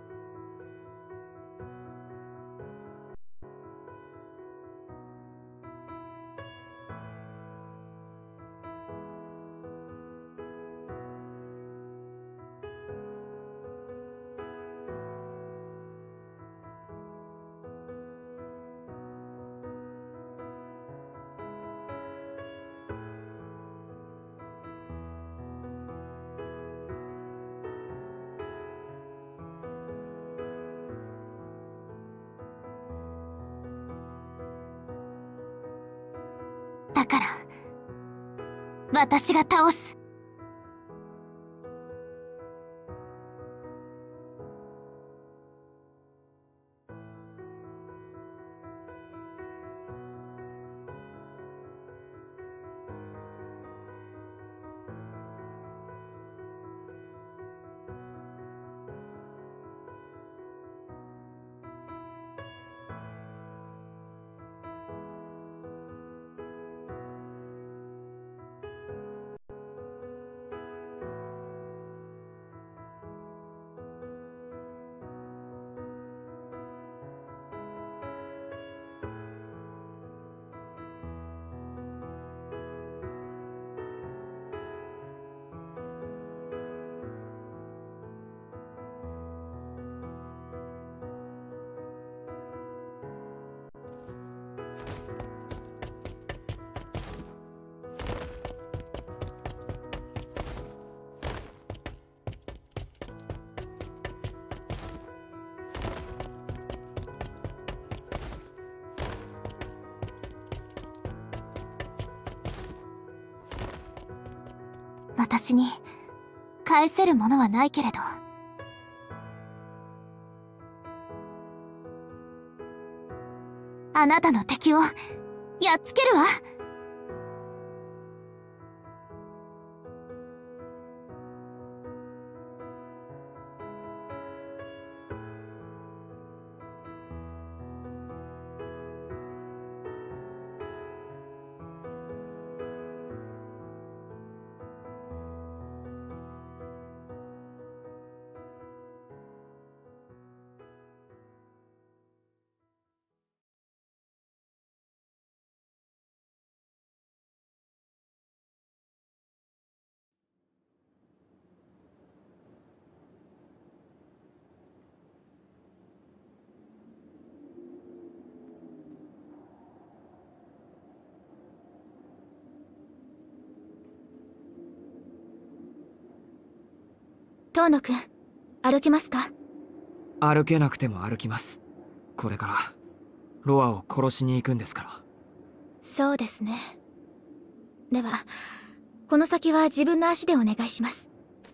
だから私が倒す。私に返せるものはないけれど、 あなたの敵をやっつけるわ。遠野くん、歩けますか？ 歩けなくても歩きます。これからロアを殺しに行くんですから。 そうですね。ではこの先は自分の足でお願いします。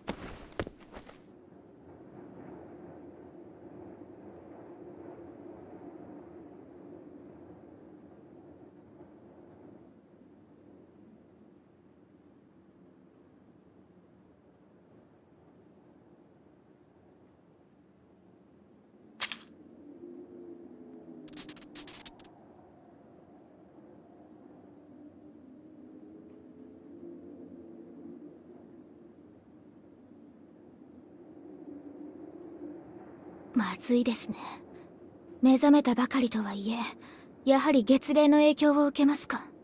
まずいですね。目覚めたばかりとはいえ、やはり月齢の影響を受けますか？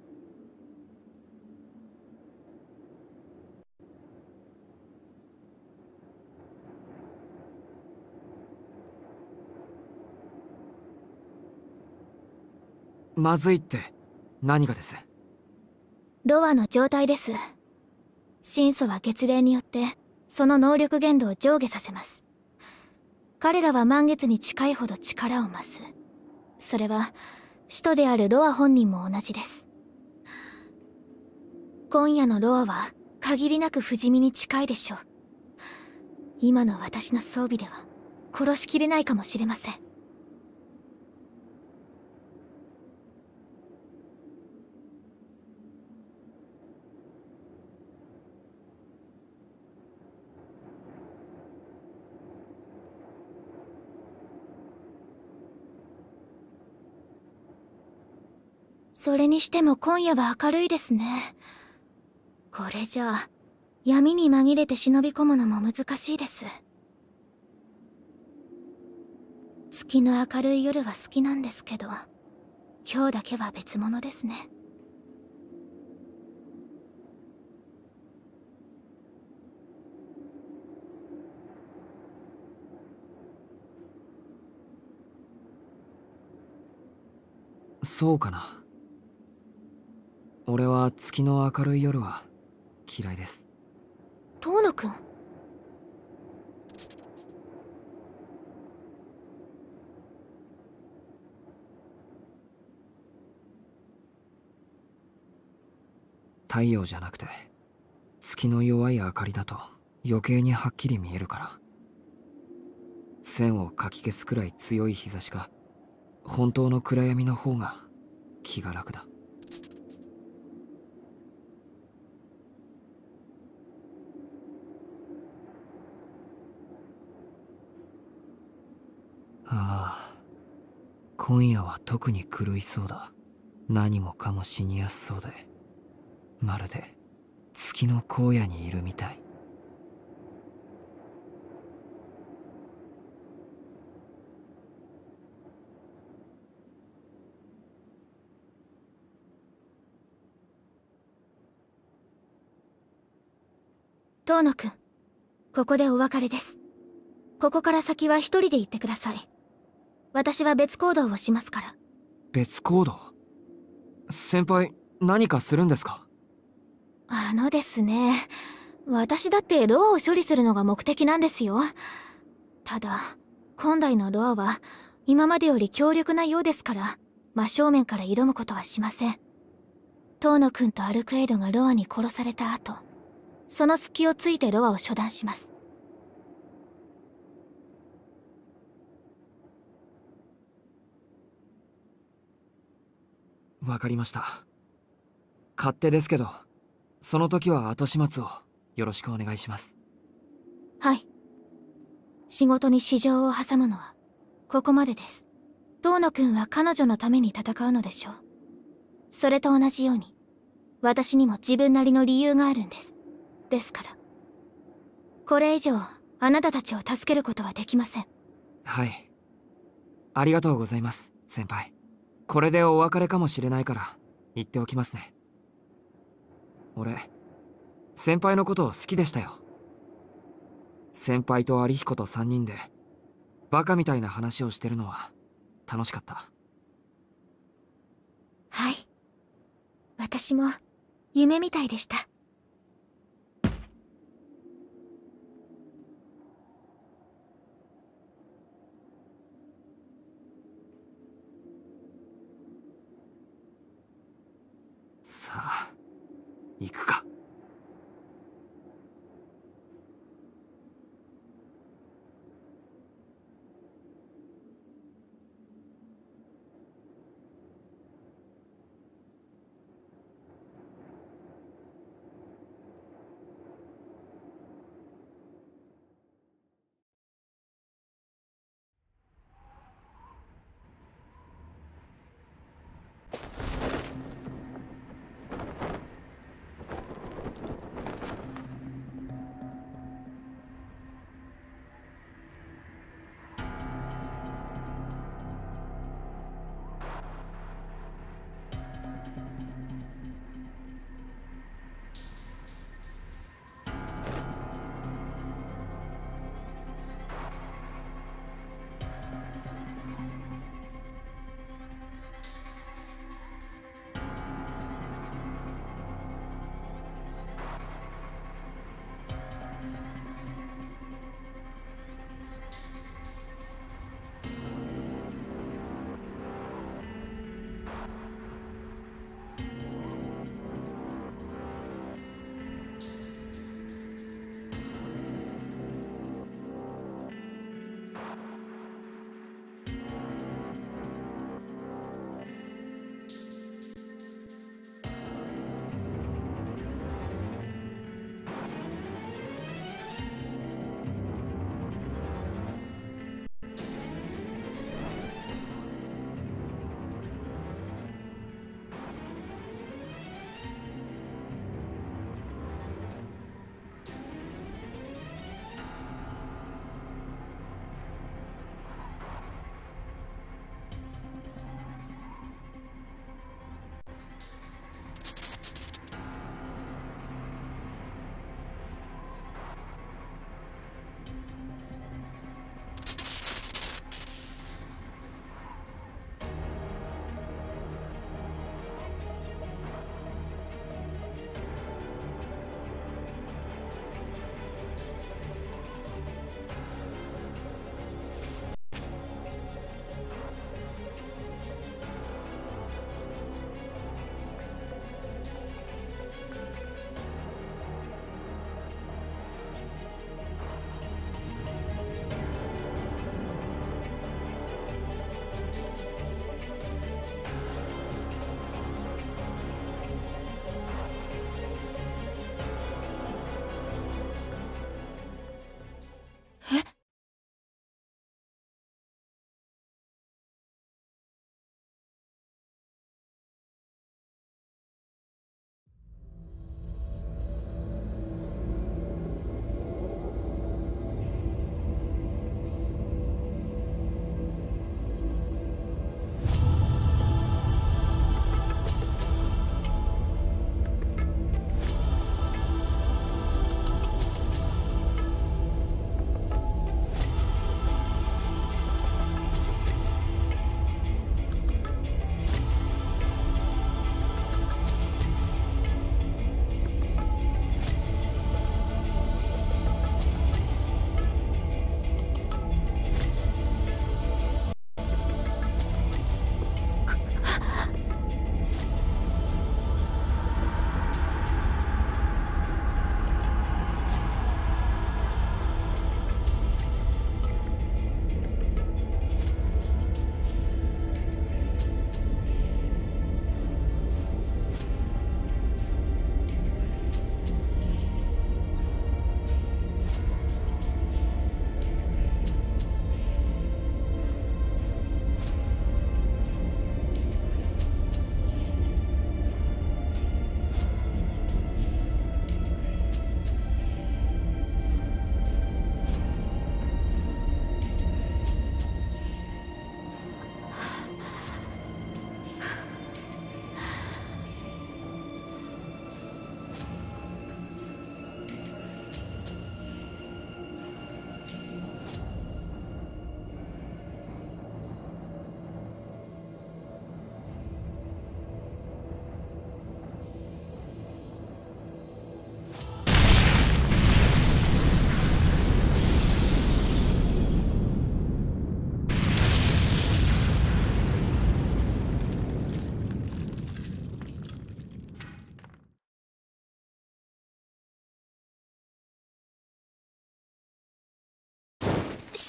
まずいって何がです？ ロアの状態です。神祖は月齢によってその能力限度を上下させます。彼らは満月に近いほど力を増す。それは使徒であるロア本人も同じです。今夜のロアは限りなく不死身に近いでしょう。今の私の装備では殺しきれないかもしれません。それにしても今夜は明るいですね。これじゃあ闇に紛れて忍び込むのも難しいです。月の明るい夜は好きなんですけど、今日だけは別物ですね。 そうかな。俺は月の明るい夜は嫌いです。 遠野くん。 太陽じゃなくて月の弱い明かりだと余計にはっきり見えるから。線をかき消すくらい強い日差しが本当の暗闇の方が気が楽だ。ああ、今夜は特に狂いそうだ。何もかも死にやすそうで、まるで月の荒野にいるみたい。 遠野くん、ここでお別れです。ここから先は一人で行ってください。私は別行動をしますから。 別行動？先輩、何かするんですか？ あのですね、私だってロアを処理するのが目的なんですよ。ただ今代のロアは今までより強力なようですから、真正面から挑むことはしません。遠野くんとアルクエイドがロアに殺された後、その隙をついてロアを処断します。 わかりました。勝手ですけど、その時は後始末をよろしくお願いします。 はい。仕事に私情を挟むのはここまでです。遠野くんは彼女のために戦うのでしょう。それと同じように私にも自分なりの理由があるんです。ですからこれ以上あなたたちを助けることはできません。 はい。ありがとうございます、先輩。これでお別れかもしれないから言っておきますね。俺、先輩のことを好きでしたよ。先輩と有彦とさんにんでバカみたいな話をしてるのは楽しかった。 はい。私も夢みたいでした。 さあ、行くか。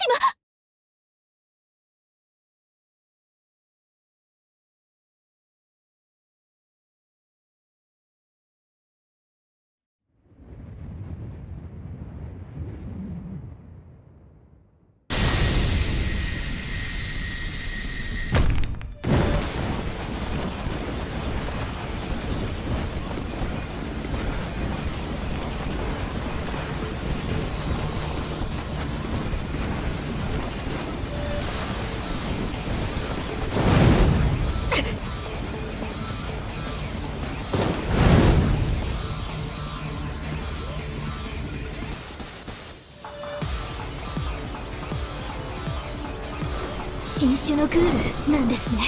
島。新種のグールなんですね。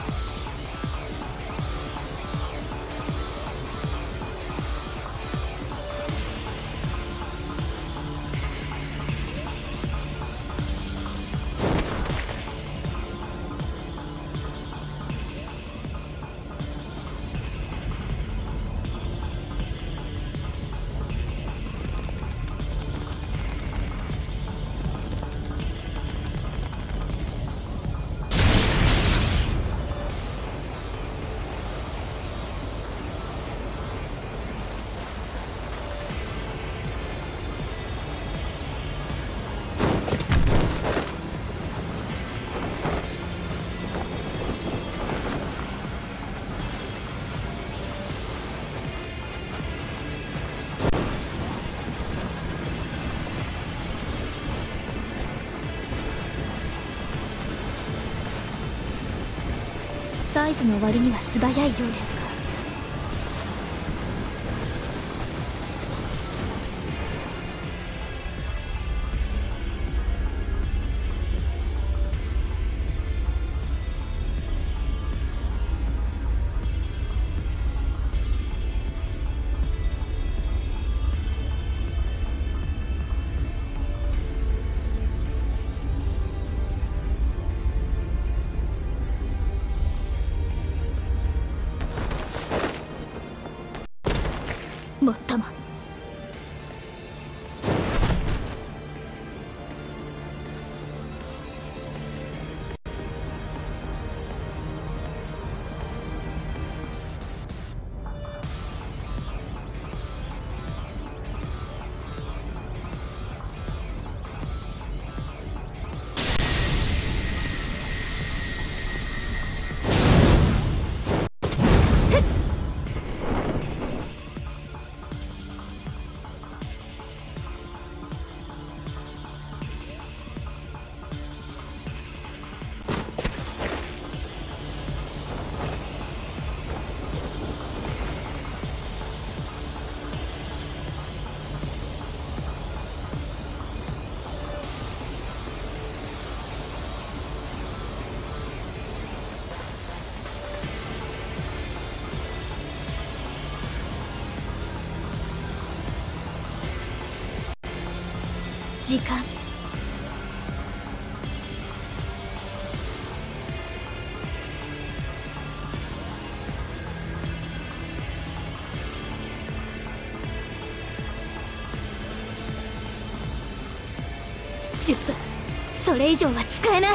サイズの割には素早いようですが。もっとも。時間。じゅっぷん。それ以上は使えない。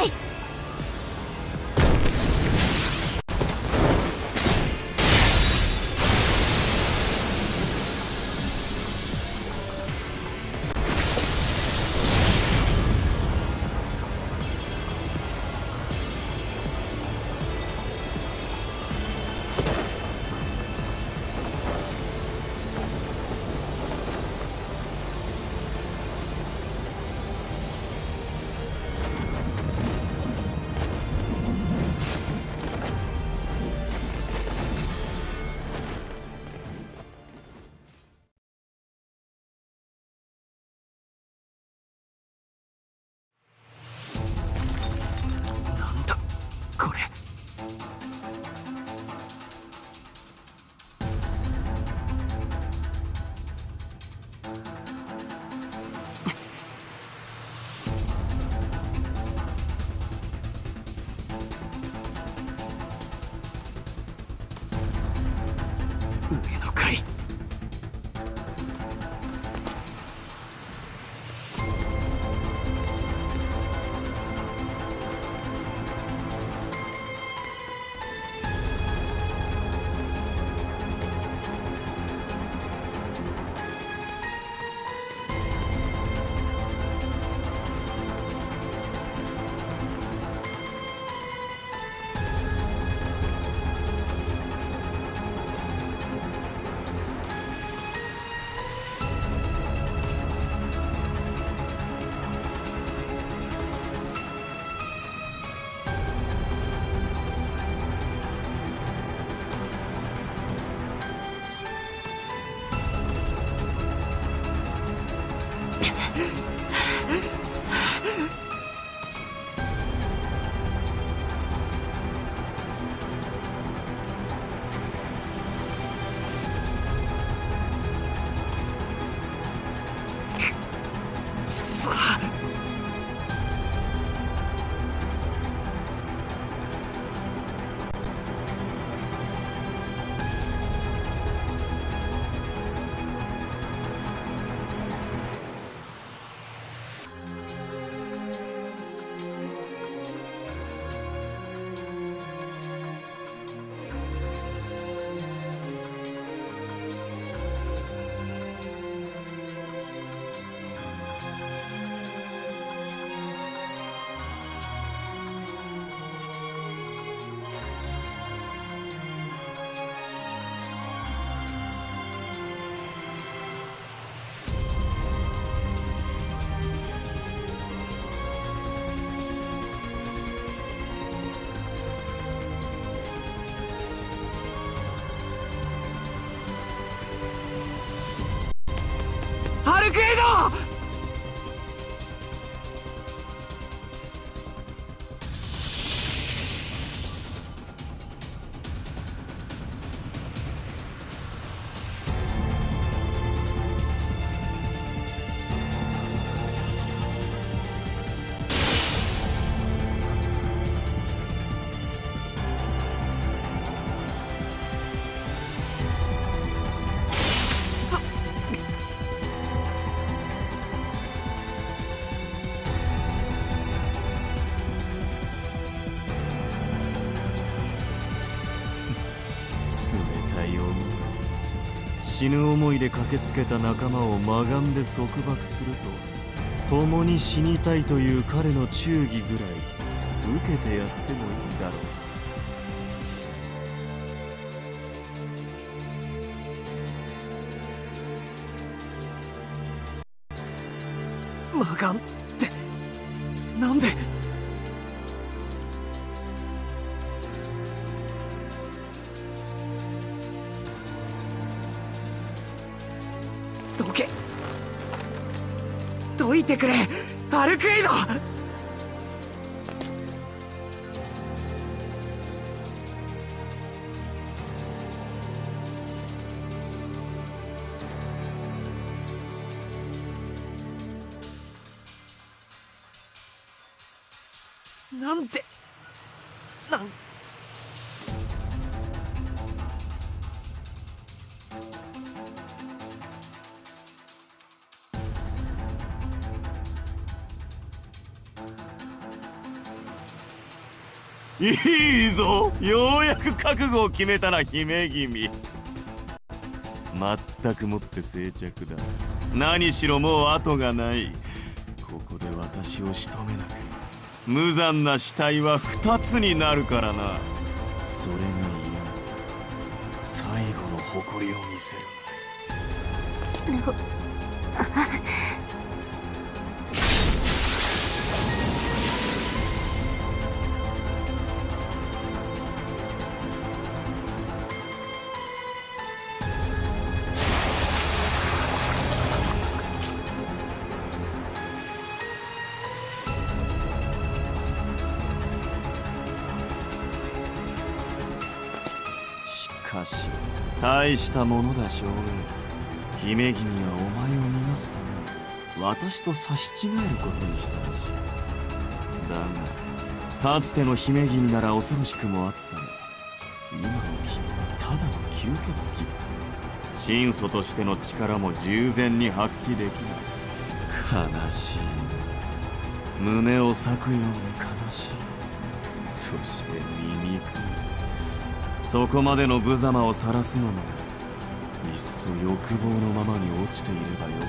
ルクエイド。 死ぬ思いで駆けつけた仲間を魔眼で束縛すると、共に死にたいという彼の忠義ぐらい受けてやってもいいだろう。魔眼ってなんで？どけ、どいてくれアルクエイド。なんでなんいいぞ、ようやく覚悟を決めたな姫君。まったくもって静着だ。何しろもう後がない。ここで私を仕留めなければ無残な死体は二つになるからな。それが嫌。最後の誇りを見せる。しかし大したものだ少年。姫君はお前を逃がすため私と差し違えることにしたらしい。だがかつての姫君なら恐ろしくもあったが、今の君はただの吸血鬼だ。神祖としての力も従前に発揮できない。悲しい。胸を裂くように悲しい。そして醜い。そこまでの無様を晒すのならいっそ欲望のままに落ちていればよか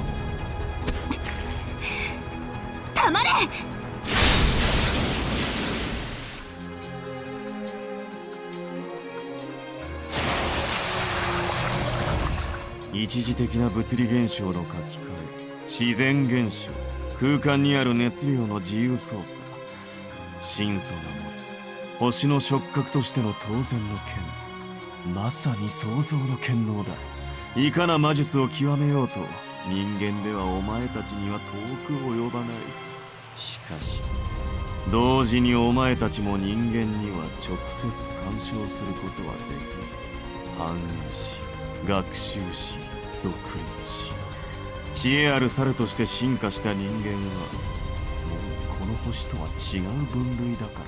ったものだ。 黙れ。 一時的な物理現象の書き換え、自然現象、空間にある熱量の自由操作、神祖が持つ星の触覚としての当然の権、まさに創造の権能だ。いかな魔術を極めようと人間ではお前たちには遠く及ばない。しかし同時にお前たちも人間には直接干渉することはできない。反映し学習し独立し知恵ある猿として進化した人間はもうこの星とは違う分類だから。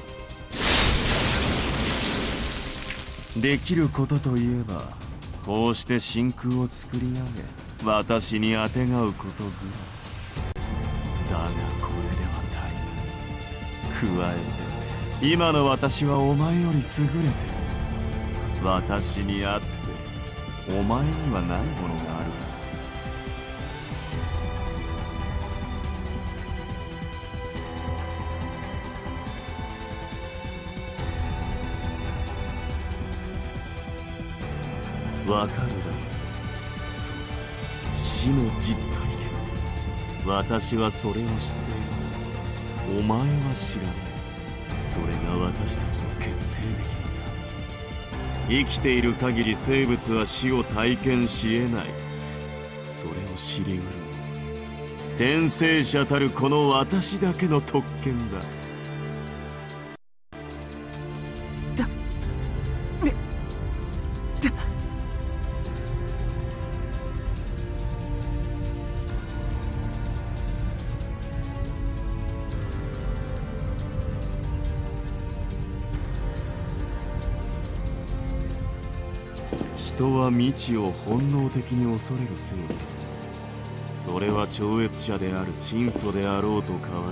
できることといえばこうして真空を作り上げ私にあてがうことぐらいだ。がこれでは足りない。加えて今の私はお前より優れている。私にあってお前にはないものがあるから。わかるだろう。そう、死の実体験。私はそれを知っている。お前は知らない。それが私たちの決定的な差。生きている限り生物は死を体験し得ない。それを知りうる転生者たるこの私だけの特権だ。人は未知を本能的に恐れる生物。それは超越者である神祖であろうと変わらない。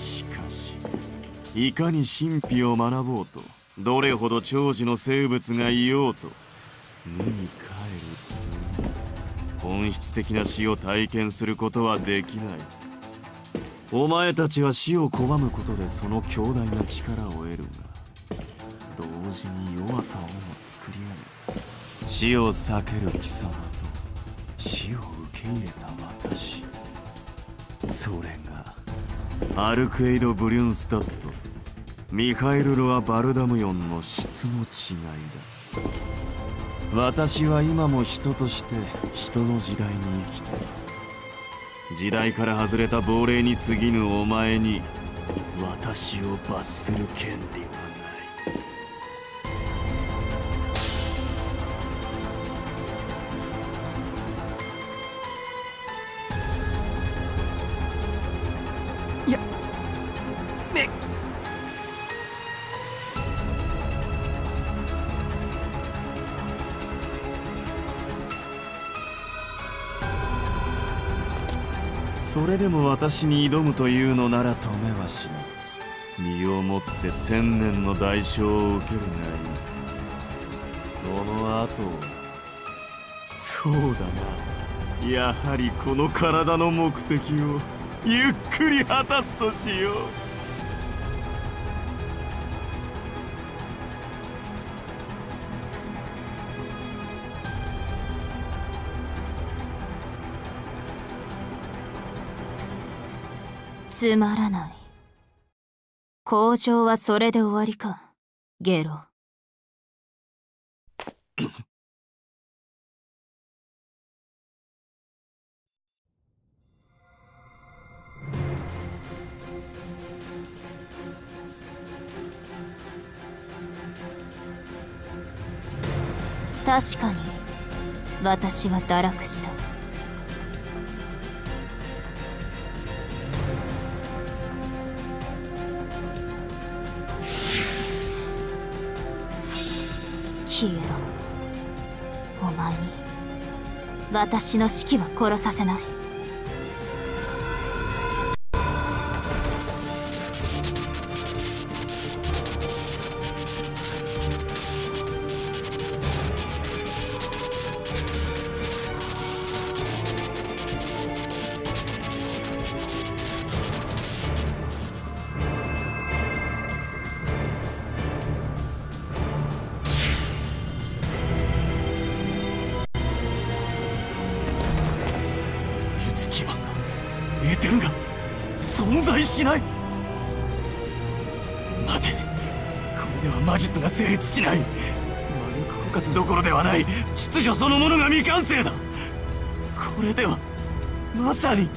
しかしいかに神秘を学ぼうと、どれほど長寿の生物がいようと、無に帰る罪、本質的な死を体験することはできない。お前たちは死を拒むことでその強大な力を得るが、同時に弱さをも作り上げ、死を避ける貴様と死を受け入れた私、それがアルクエイド・ブリュンスタッドとミハイル・ロア・バルダムヨンの質の違いだ。私は今も人として人の時代に生きている。時代から外れた亡霊に過ぎぬお前に私を罰する権利はない。それでも私に挑むというのなら止めはしない。身をもって千年の代償を受けるがいい。その後、そうだな、やはりこの体の目的をゆっくり果たすとしよう。 つまらない。交渉はそれで終わりか、ゲロ。確かに私は堕落した。消えろ。お前に私の士気は殺させない。 基盤がエーテルが存在しない。待て、これでは魔術が成立しない。魔力枯渇どころではない、秩序そのものが未完成だ。これではまさに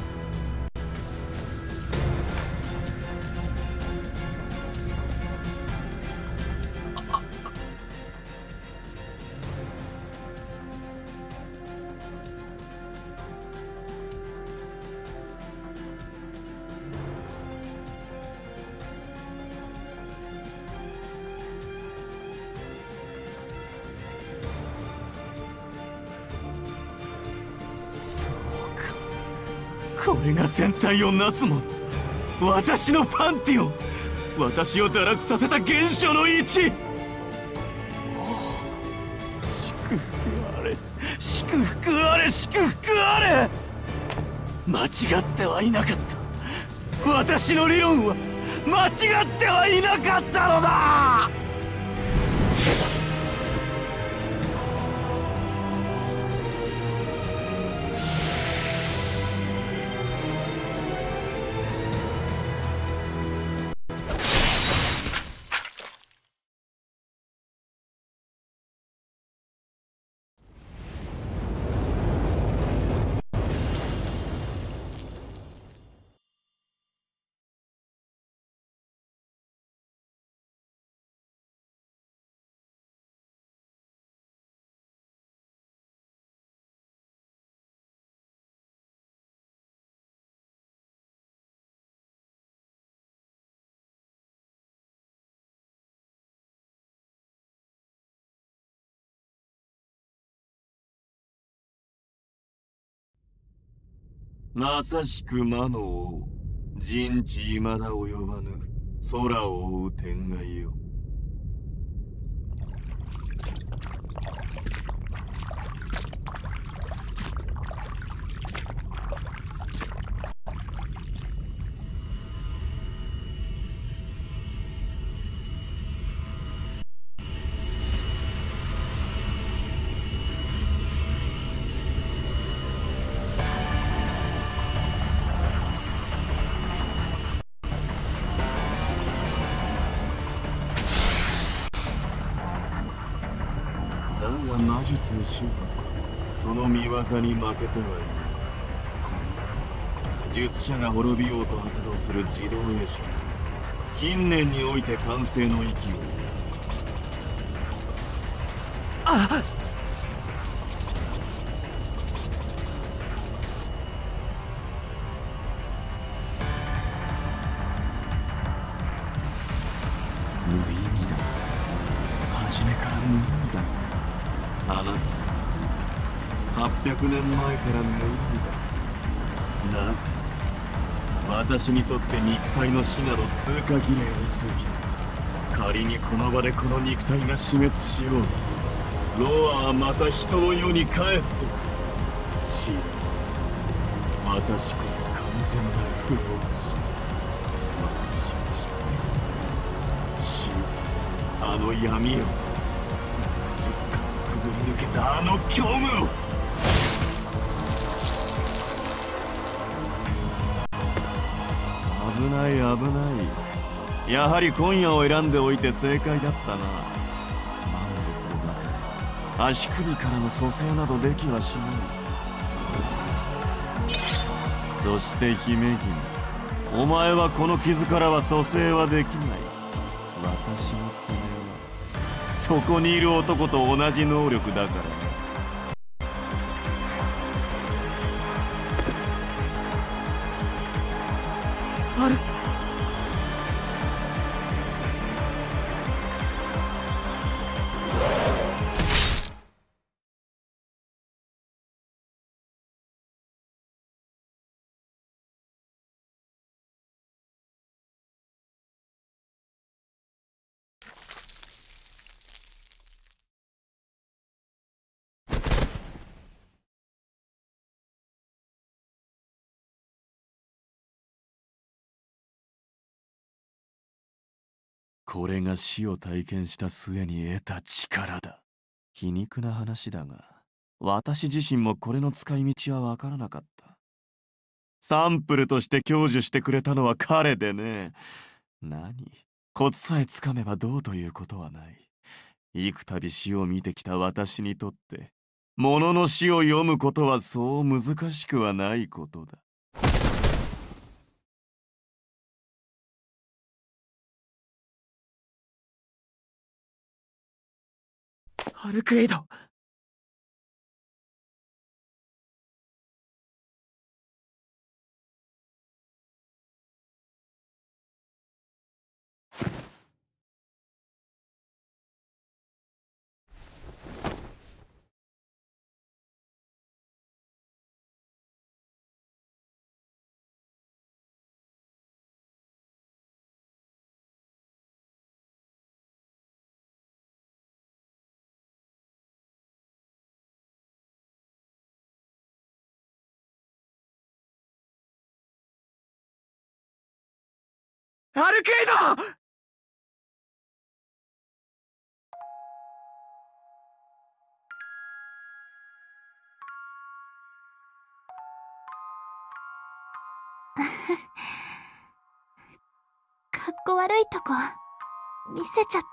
これが天体をなすもの、私のパンティオン、私を堕落させた原初の一。祝福あれ、祝福あれ、祝福あれ。間違ってはいなかった。私の理論は間違ってはいなかったのだ。 まさしく魔の王、人知未だ及ばぬ空を覆う天外よ。魔術の進化、その見業に負けてはいない。術者が滅びようと発動する自動映射、近年において完成の域を。 あっ、 無意味だ。初めから無意味だ。あなた、はっぴゃくねんまえから無意味だ。なぜ私にとって肉体の死など通過儀礼に過ぎず、仮にこの場でこの肉体が死滅しようと、ロアはまた人の世に帰って死ぬ。私こそ完全な不老者。私は知っている。死ぬあの闇を、十回くぐり抜けたあの虚無を。危ない危ない。やはり今夜を選んでおいて正解だったな。満月でなく足首からの蘇生などできはしない。そして姫君、お前はこの傷からは蘇生はできない。私の爪はそこにいる男と同じ能力だからな。 ある。 これが死を体験した末に得た力だ。皮肉な話だが、私自身もこれの使い道はわからなかった。サンプルとして享受してくれたのは彼でね。何、コツさえつかめばどうということはない。幾度死を見てきた私にとって、物の死を読むことはそう難しくはないことだ。 アルクエイド。アルクエイド。 かっこ悪いとこ見せちゃった。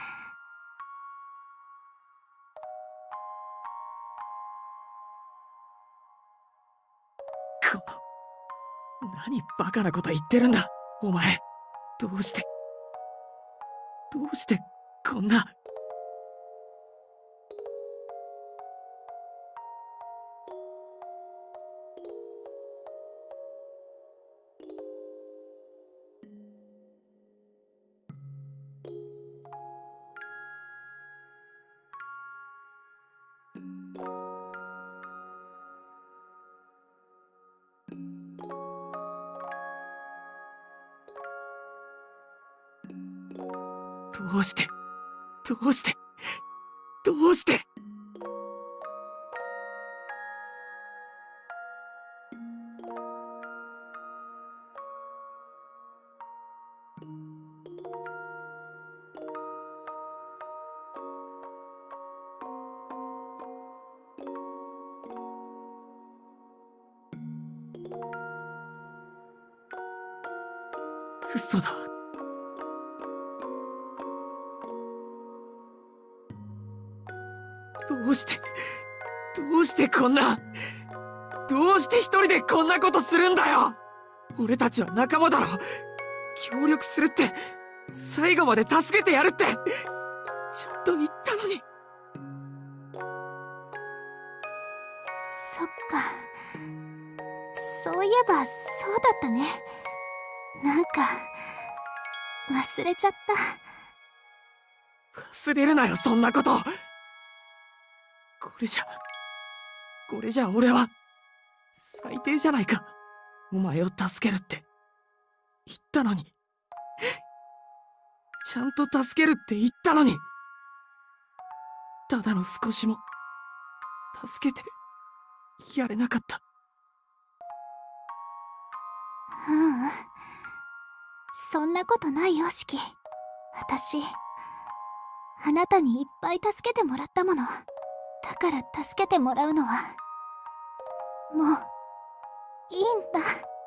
こ、何バカなこと言ってるんだお前。どうしてどうしてこんな。 どうして、どうして、どうして。嘘だ。どうして、どうしてこんな、どうして一人でこんなことするんだよ。俺たちは仲間だろ。協力するって、最後まで助けてやるって、ちゃんと言ったのに。 そっか。そういえば、そうだったね。なんか、忘れちゃった。 忘れるなよ、そんなこと。これじゃ、これじゃ俺は、最低じゃないか。お前を助けるって言ったのに。ちゃんと助けるって言ったのに。ただの少しも、助けて、やれなかった。 ううん。そんなことないよ、シキ。私、あなたにいっぱい助けてもらったもの。だから助けてもらうのは、もう、いいんだ。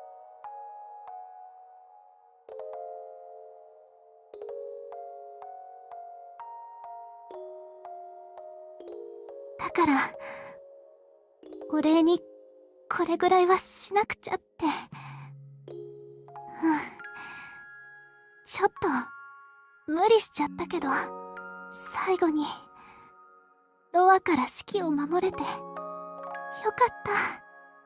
だから、お礼に、これぐらいはしなくちゃって。うん。ちょっと、無理しちゃったけど、最後に、ロアからシキを守れて、よかった。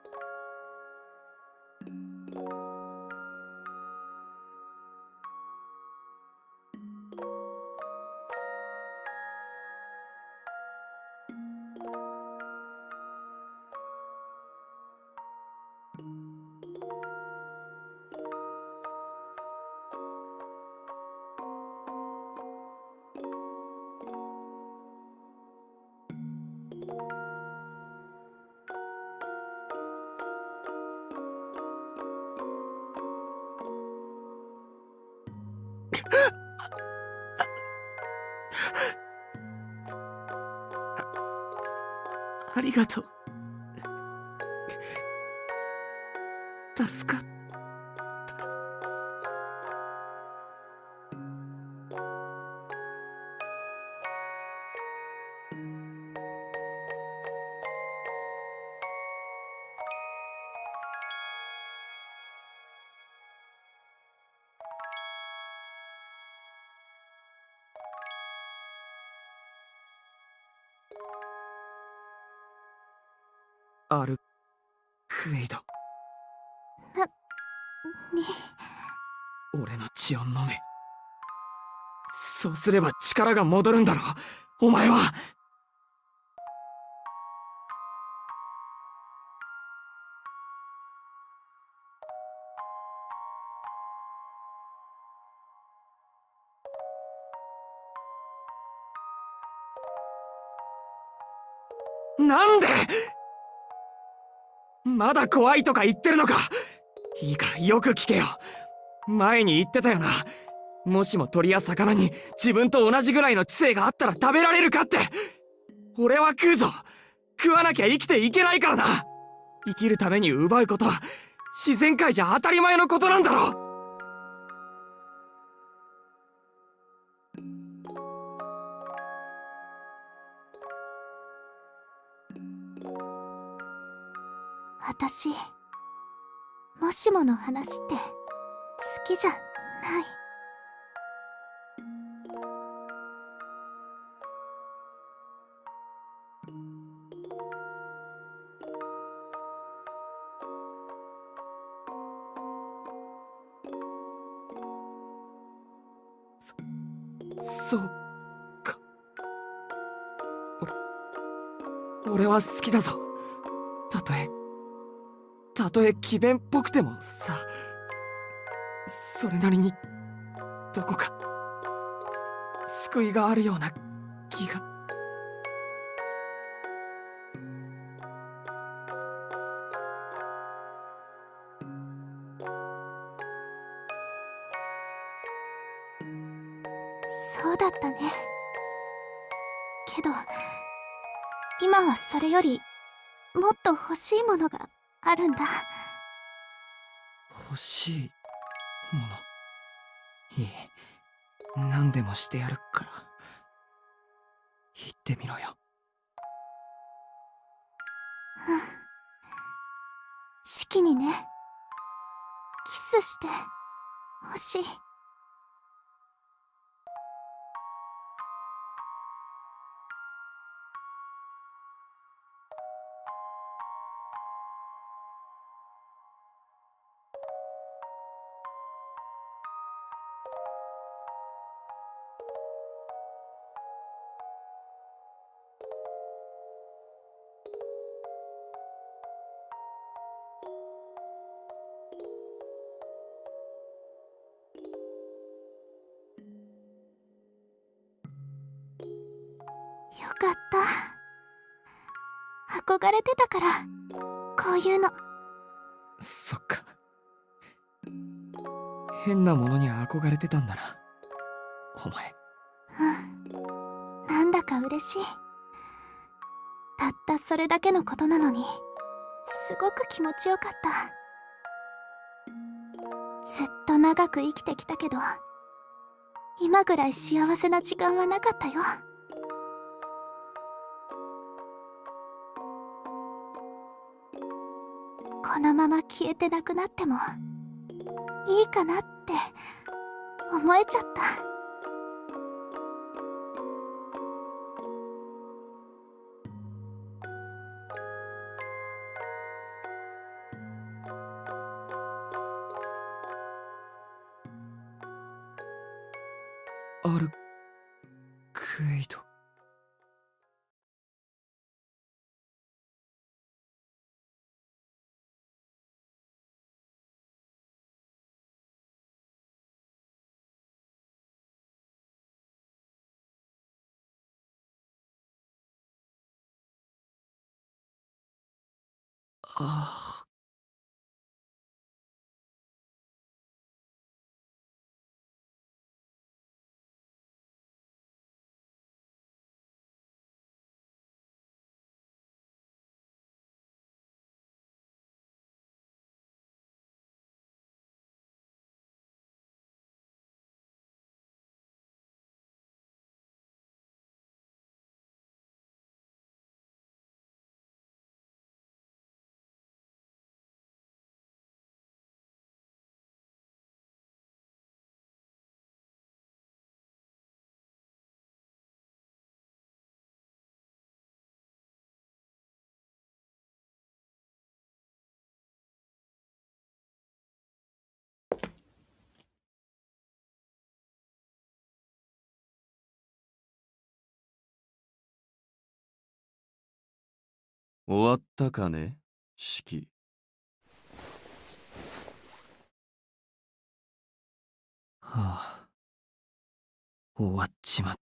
ありがとう。助かった。アルクエイド。 な、に。 俺の血を飲め。そうすれば力が戻るんだろう、お前は。なんでまだ怖いとか言ってるのか。いいからよく聞けよ。前に言ってたよな。もしも鳥や魚に自分と同じぐらいの知性があったら食べられるかって。俺は食うぞ。食わなきゃ生きていけないからな。生きるために奪うことは自然界じゃ当たり前のことなんだろ。 私、もしもの話って好きじゃない。 そ、そうか。俺、俺は好きだぞ。たとえたとえ詭弁っぽくてもさ、それなりにどこか救いがあるような気が。 そうだったね。けど今はそれよりもっと欲しいものがあるんだ。 欲しいもの。いい、何でもしてやるから言ってみろよ。 うん、シキにね、キスして欲しい。よかった。憧れてたから、こういうの。 そっか。変なものに憧れてたんだな、お前。 うん、なんだか嬉しい。たったそれだけのことなのに、すごく気持ちよかった。ずっと長く生きてきたけど、今ぐらい幸せな時間はなかったよ。このまま消えてなくなってもいいかなって思えちゃった。 アルクエイド。ああ。 終わったかね、シキ。 はあ、終わっちまった。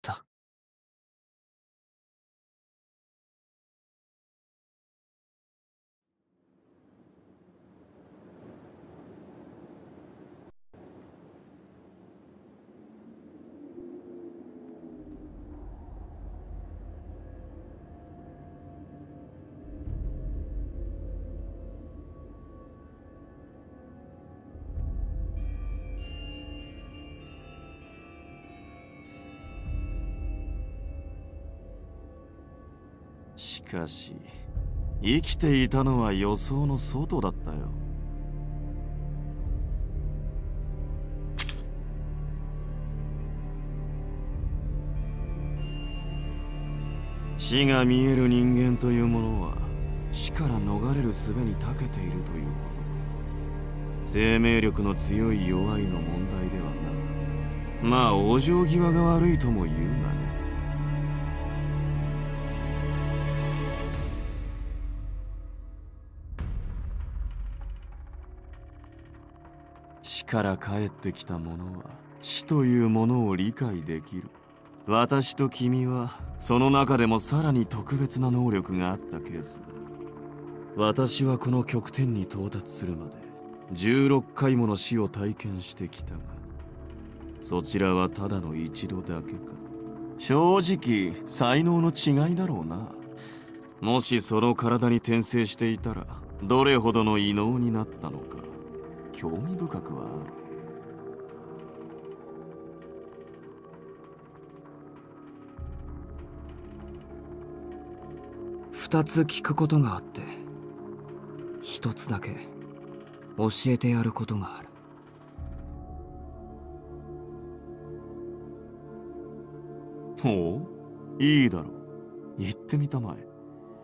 しかし生きていたのは予想の外だったよ。死が見える人間というものは死から逃れる術に長けているということか。生命力の強い弱いの問題ではなく、まあ往生際が悪いとも言うがね。 死から帰ってきた者は死というものを理解できる。私と君はその中でもさらに特別な能力があったケースだ。私はこの極点に到達するまでじゅうろっかいもの死を体験してきたが、そちらはただの一度だけか。正直才能の違いだろうな。もしその体に転生していたらどれほどの異能になったのか興味深くはある。 二つ聞くことがあって、一つだけ教えてやることがある。 ほう、いいだろう。言ってみたまえ。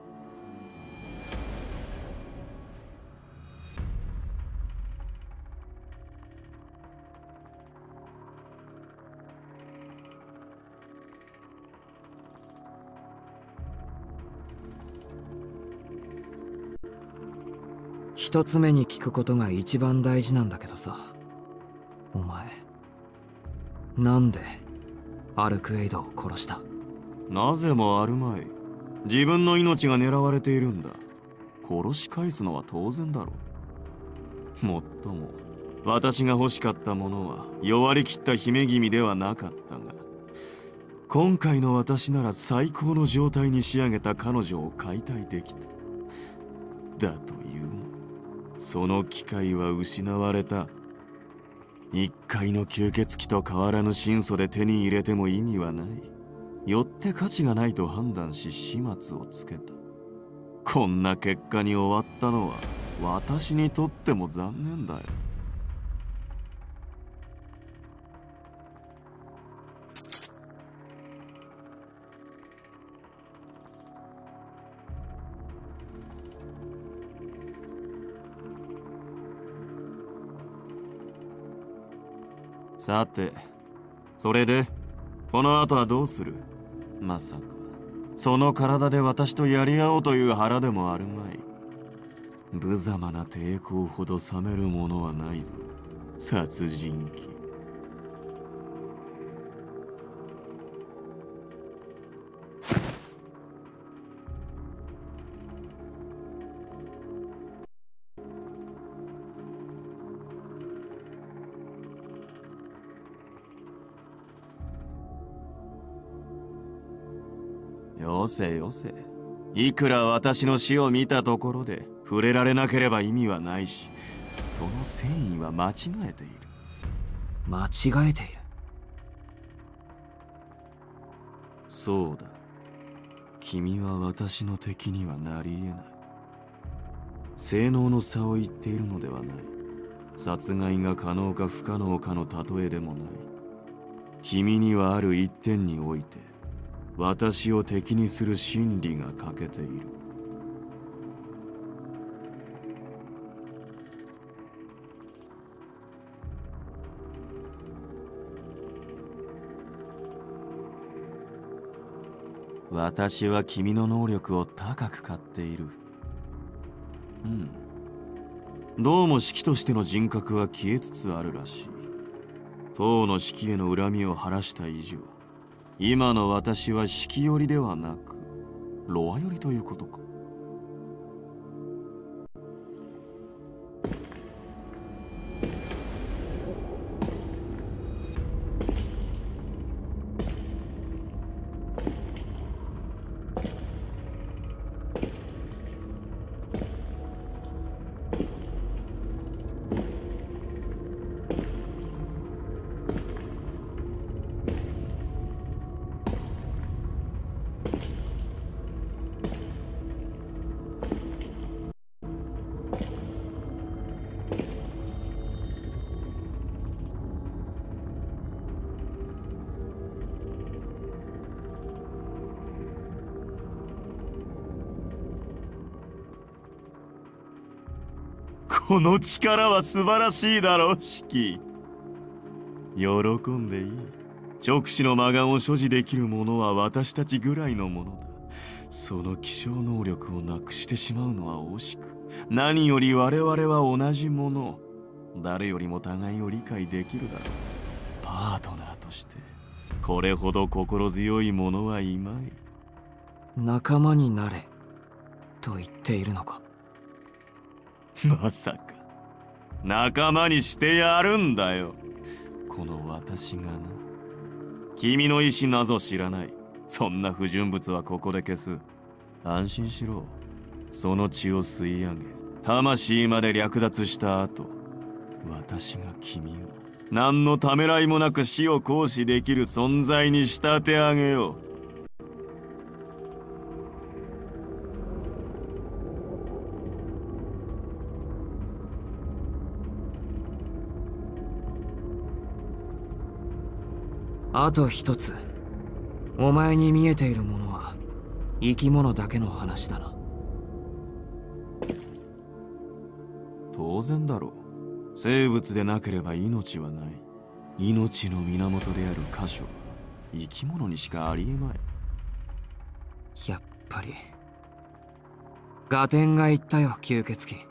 一つ目に聞くことが一番大事なんだけどさ、お前なんでアルクエイドを殺した？ なぜもあるまい。自分の命が狙われているんだ。殺し返すのは当然だろう。もっとも私が欲しかったものは弱りきった姫君ではなかったが、今回の私なら最高の状態に仕上げた彼女を解体できた。だというの、その機会は失われた。一回の吸血鬼と変わらぬ神素で手に入れても意味はない。よって価値がないと判断し始末をつけた。こんな結果に終わったのは私にとっても残念だよ。さて、それでこの後はどうする？まさかその体で私とやり合おうという腹でもあるまい。無様な抵抗ほど冷めるものはないぞ、殺人鬼。よせよせ。いくら私の死を見たところで触れられなければ意味はないし、その戦意は間違えている。 間違えている？ そうだ。君は私の敵にはなり得ない。性能の差を言っているのではない。殺害が可能か不可能かの例えでもない。君にはある一点において私を敵にする心理が欠けている。私は君の能力を高く買っている。うん。どうも指揮としての人格は消えつつあるらしい。当の指揮への恨みを晴らした以上、今の私は指揮寄りではなくロア寄りということか。この力は素晴らしいだろう、シキ。喜んでいい。直視の魔眼を所持できる者は私たちぐらいのものだ。その希少能力をなくしてしまうのは惜しく、何より我々は同じもの。 誰よりも互いを理解できるだろう。パートナーとしてこれほど心強い者はいまい。 仲間になれと言っているのか。 まさか仲間にしてやるんだよ、この私がな。君の意志なぞ知らない。そんな不純物はここで消す。安心しろ。その血を吸い上げ魂まで略奪した後、私が君を何のためらいもなく死を行使できる存在に仕立て上げよう。 あと一つ、お前に見えているものは生き物だけの話だな。 当然だろう。生物でなければ命はない。命の源である箇所は生き物にしかありえまい。 やっぱりガテンが言ったよ、吸血鬼。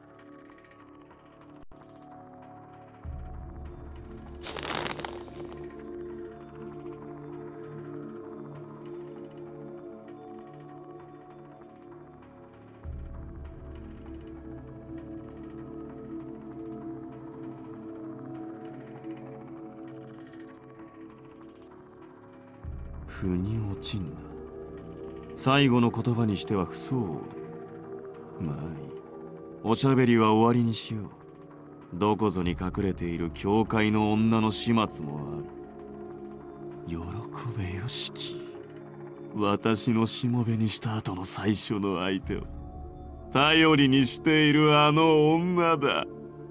腑に落ちんな。最後の言葉にしては不相応だ。まあいい。おしゃべりは終わりにしよう。どこぞに隠れている教会の女の始末もある。喜べよしき。私のしもべにした後の最初の相手を頼りにしているあの女だ。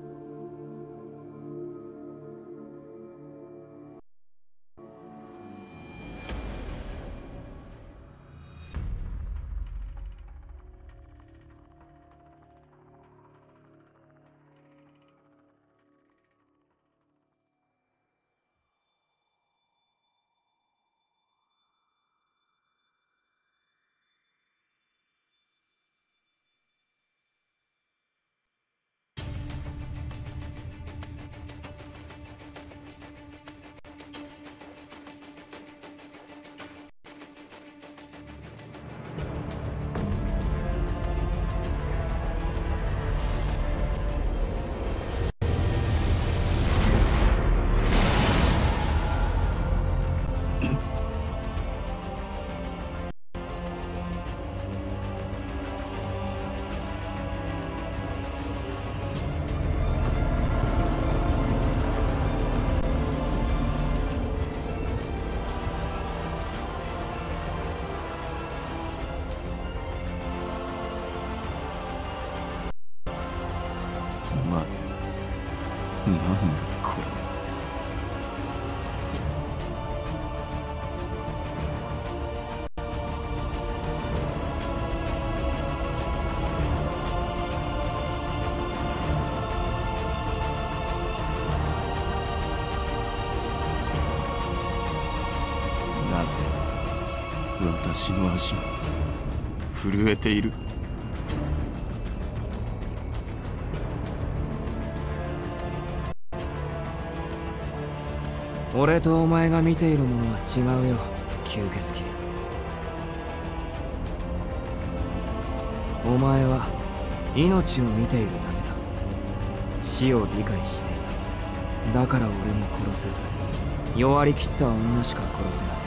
待て、なんだこれ。なぜ私の足が震えている。 俺とお前が見ているものは違うよ、吸血鬼。お前は命を見ているだけだ。死を理解していない。だから俺も殺せず、弱り切った女しか殺せない。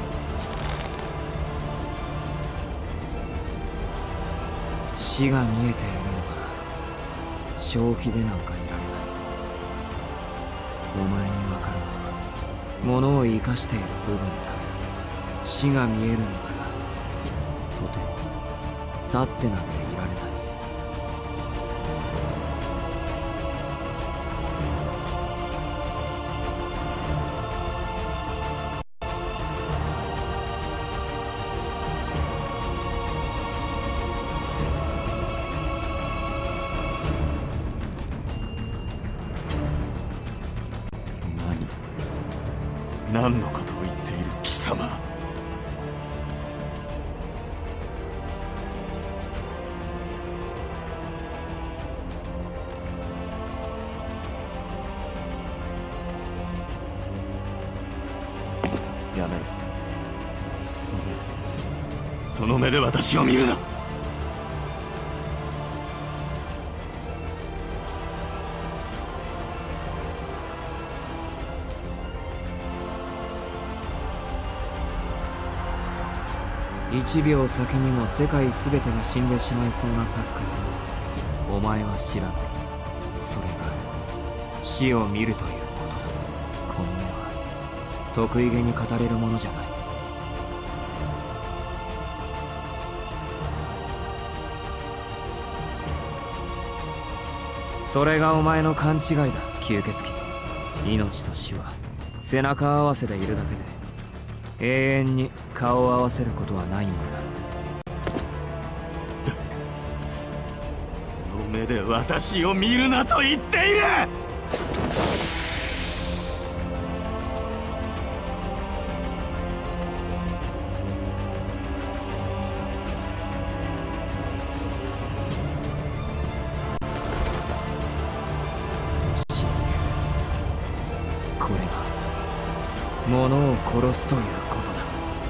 死が見えているのなら正気でなんかいられない。お前に分かるのは物を生かしている部分だけだ。死が見えるのならとても立ってなんていられない。 何のことを言っている貴様。 やめろ。その目でその目で私を見るな。 一秒先にも世界全てが死んでしまいそうなサックルをお前は知らない。それが死を見るということだ。この目は得意げに語れるものじゃない。それがお前の勘違いだ、吸血鬼。命と死は背中合わせでいるだけで永遠に顔を合わせることはないものだ。 その目で私を見るなと言っている。 教えてやる。これが物を殺すということだ。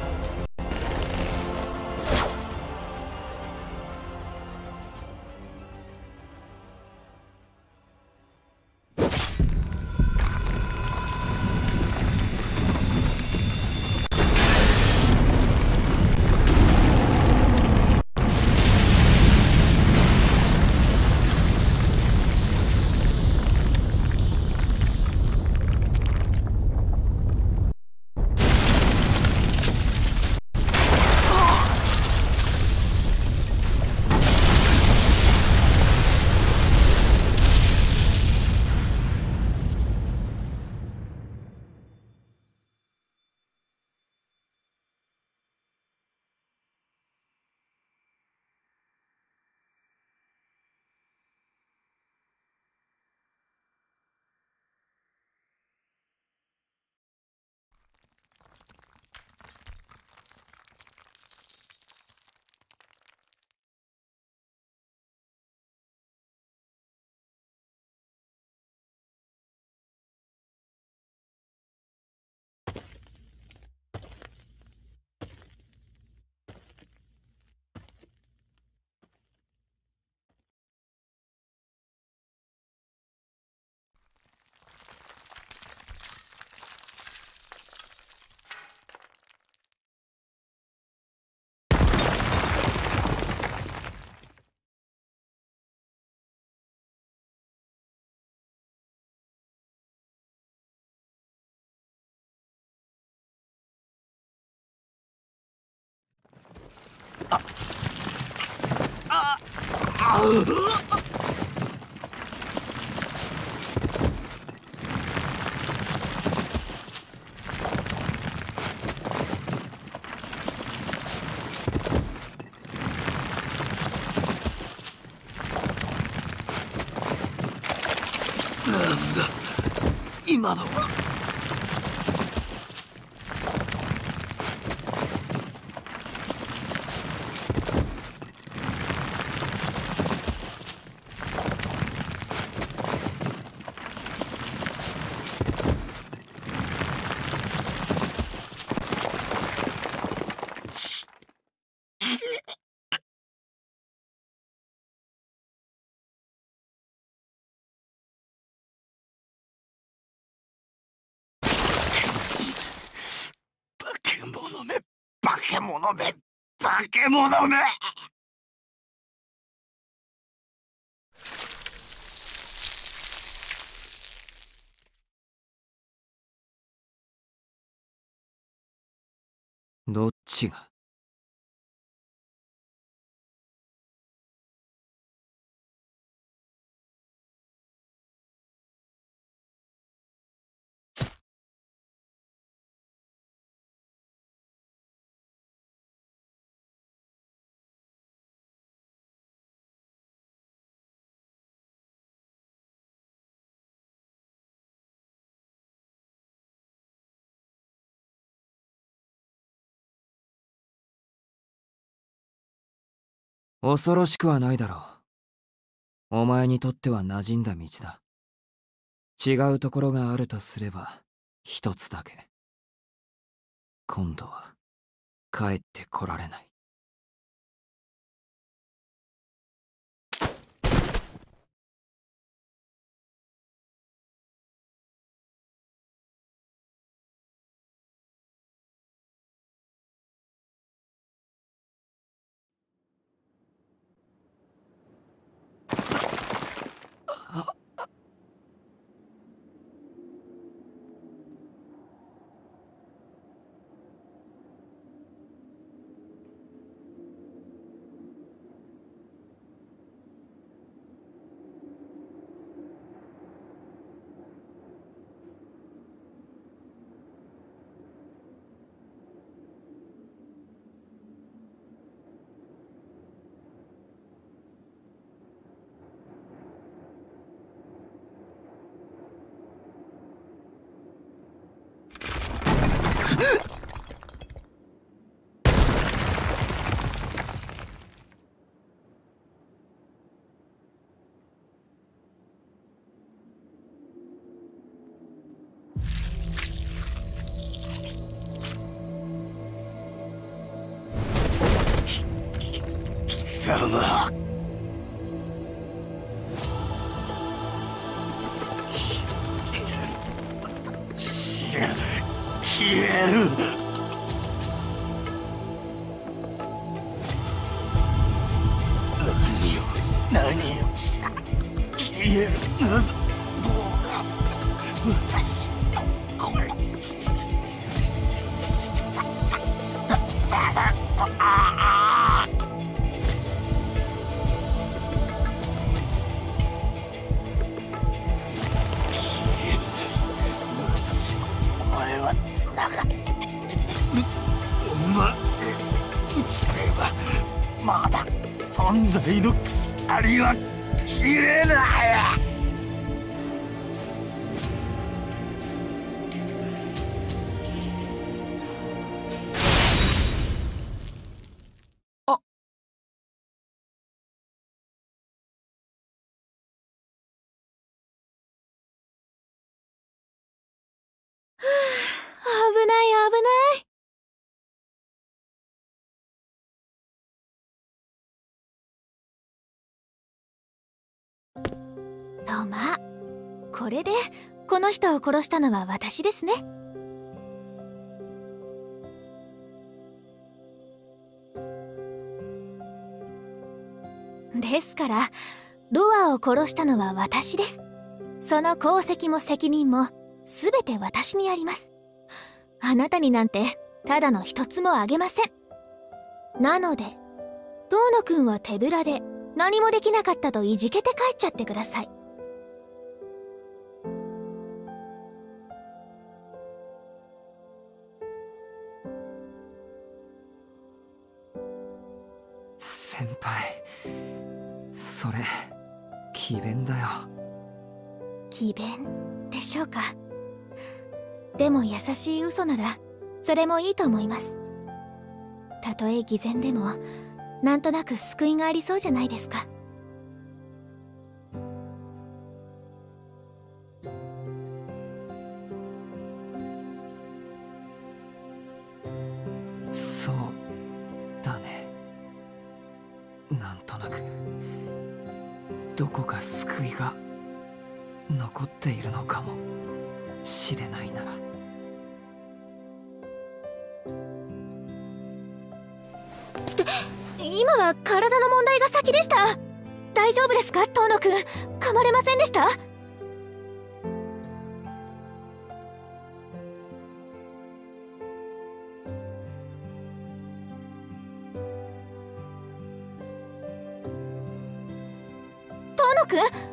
なんだ今のは。化け物め化け物め。 どっちが。恐ろしくはないだろう。お前にとっては馴染んだ道だ。違うところがあるとすれば一つだけ。 今度は帰ってこられない。 貴様、消える。何を何をした。消える。なぜどうなった私のこれああ私とお前はつながっている。お前そういえばまだ存在の鎖は切れない。 危ない危ない。とまあこれでこの人を殺したのは私ですね。ですからロアを殺したのは私です。その功績も責任も全て私にあります。あなたになんてただの一つもあげません。なので遠野くんは手ぶらで何もできなかったといじけて帰っちゃってください。 先輩、それ詭弁だよ。 詭弁でしょうか。でも優しい嘘ならそれもいいと思います。たとえ偽善でもなんとなく救いがありそうじゃないですか。 そうだね。なんとなくどこか救いが残っているのかもしれないなら。 って今は体の問題が先でした。大丈夫ですか遠野くん。噛まれませんでした？遠野くん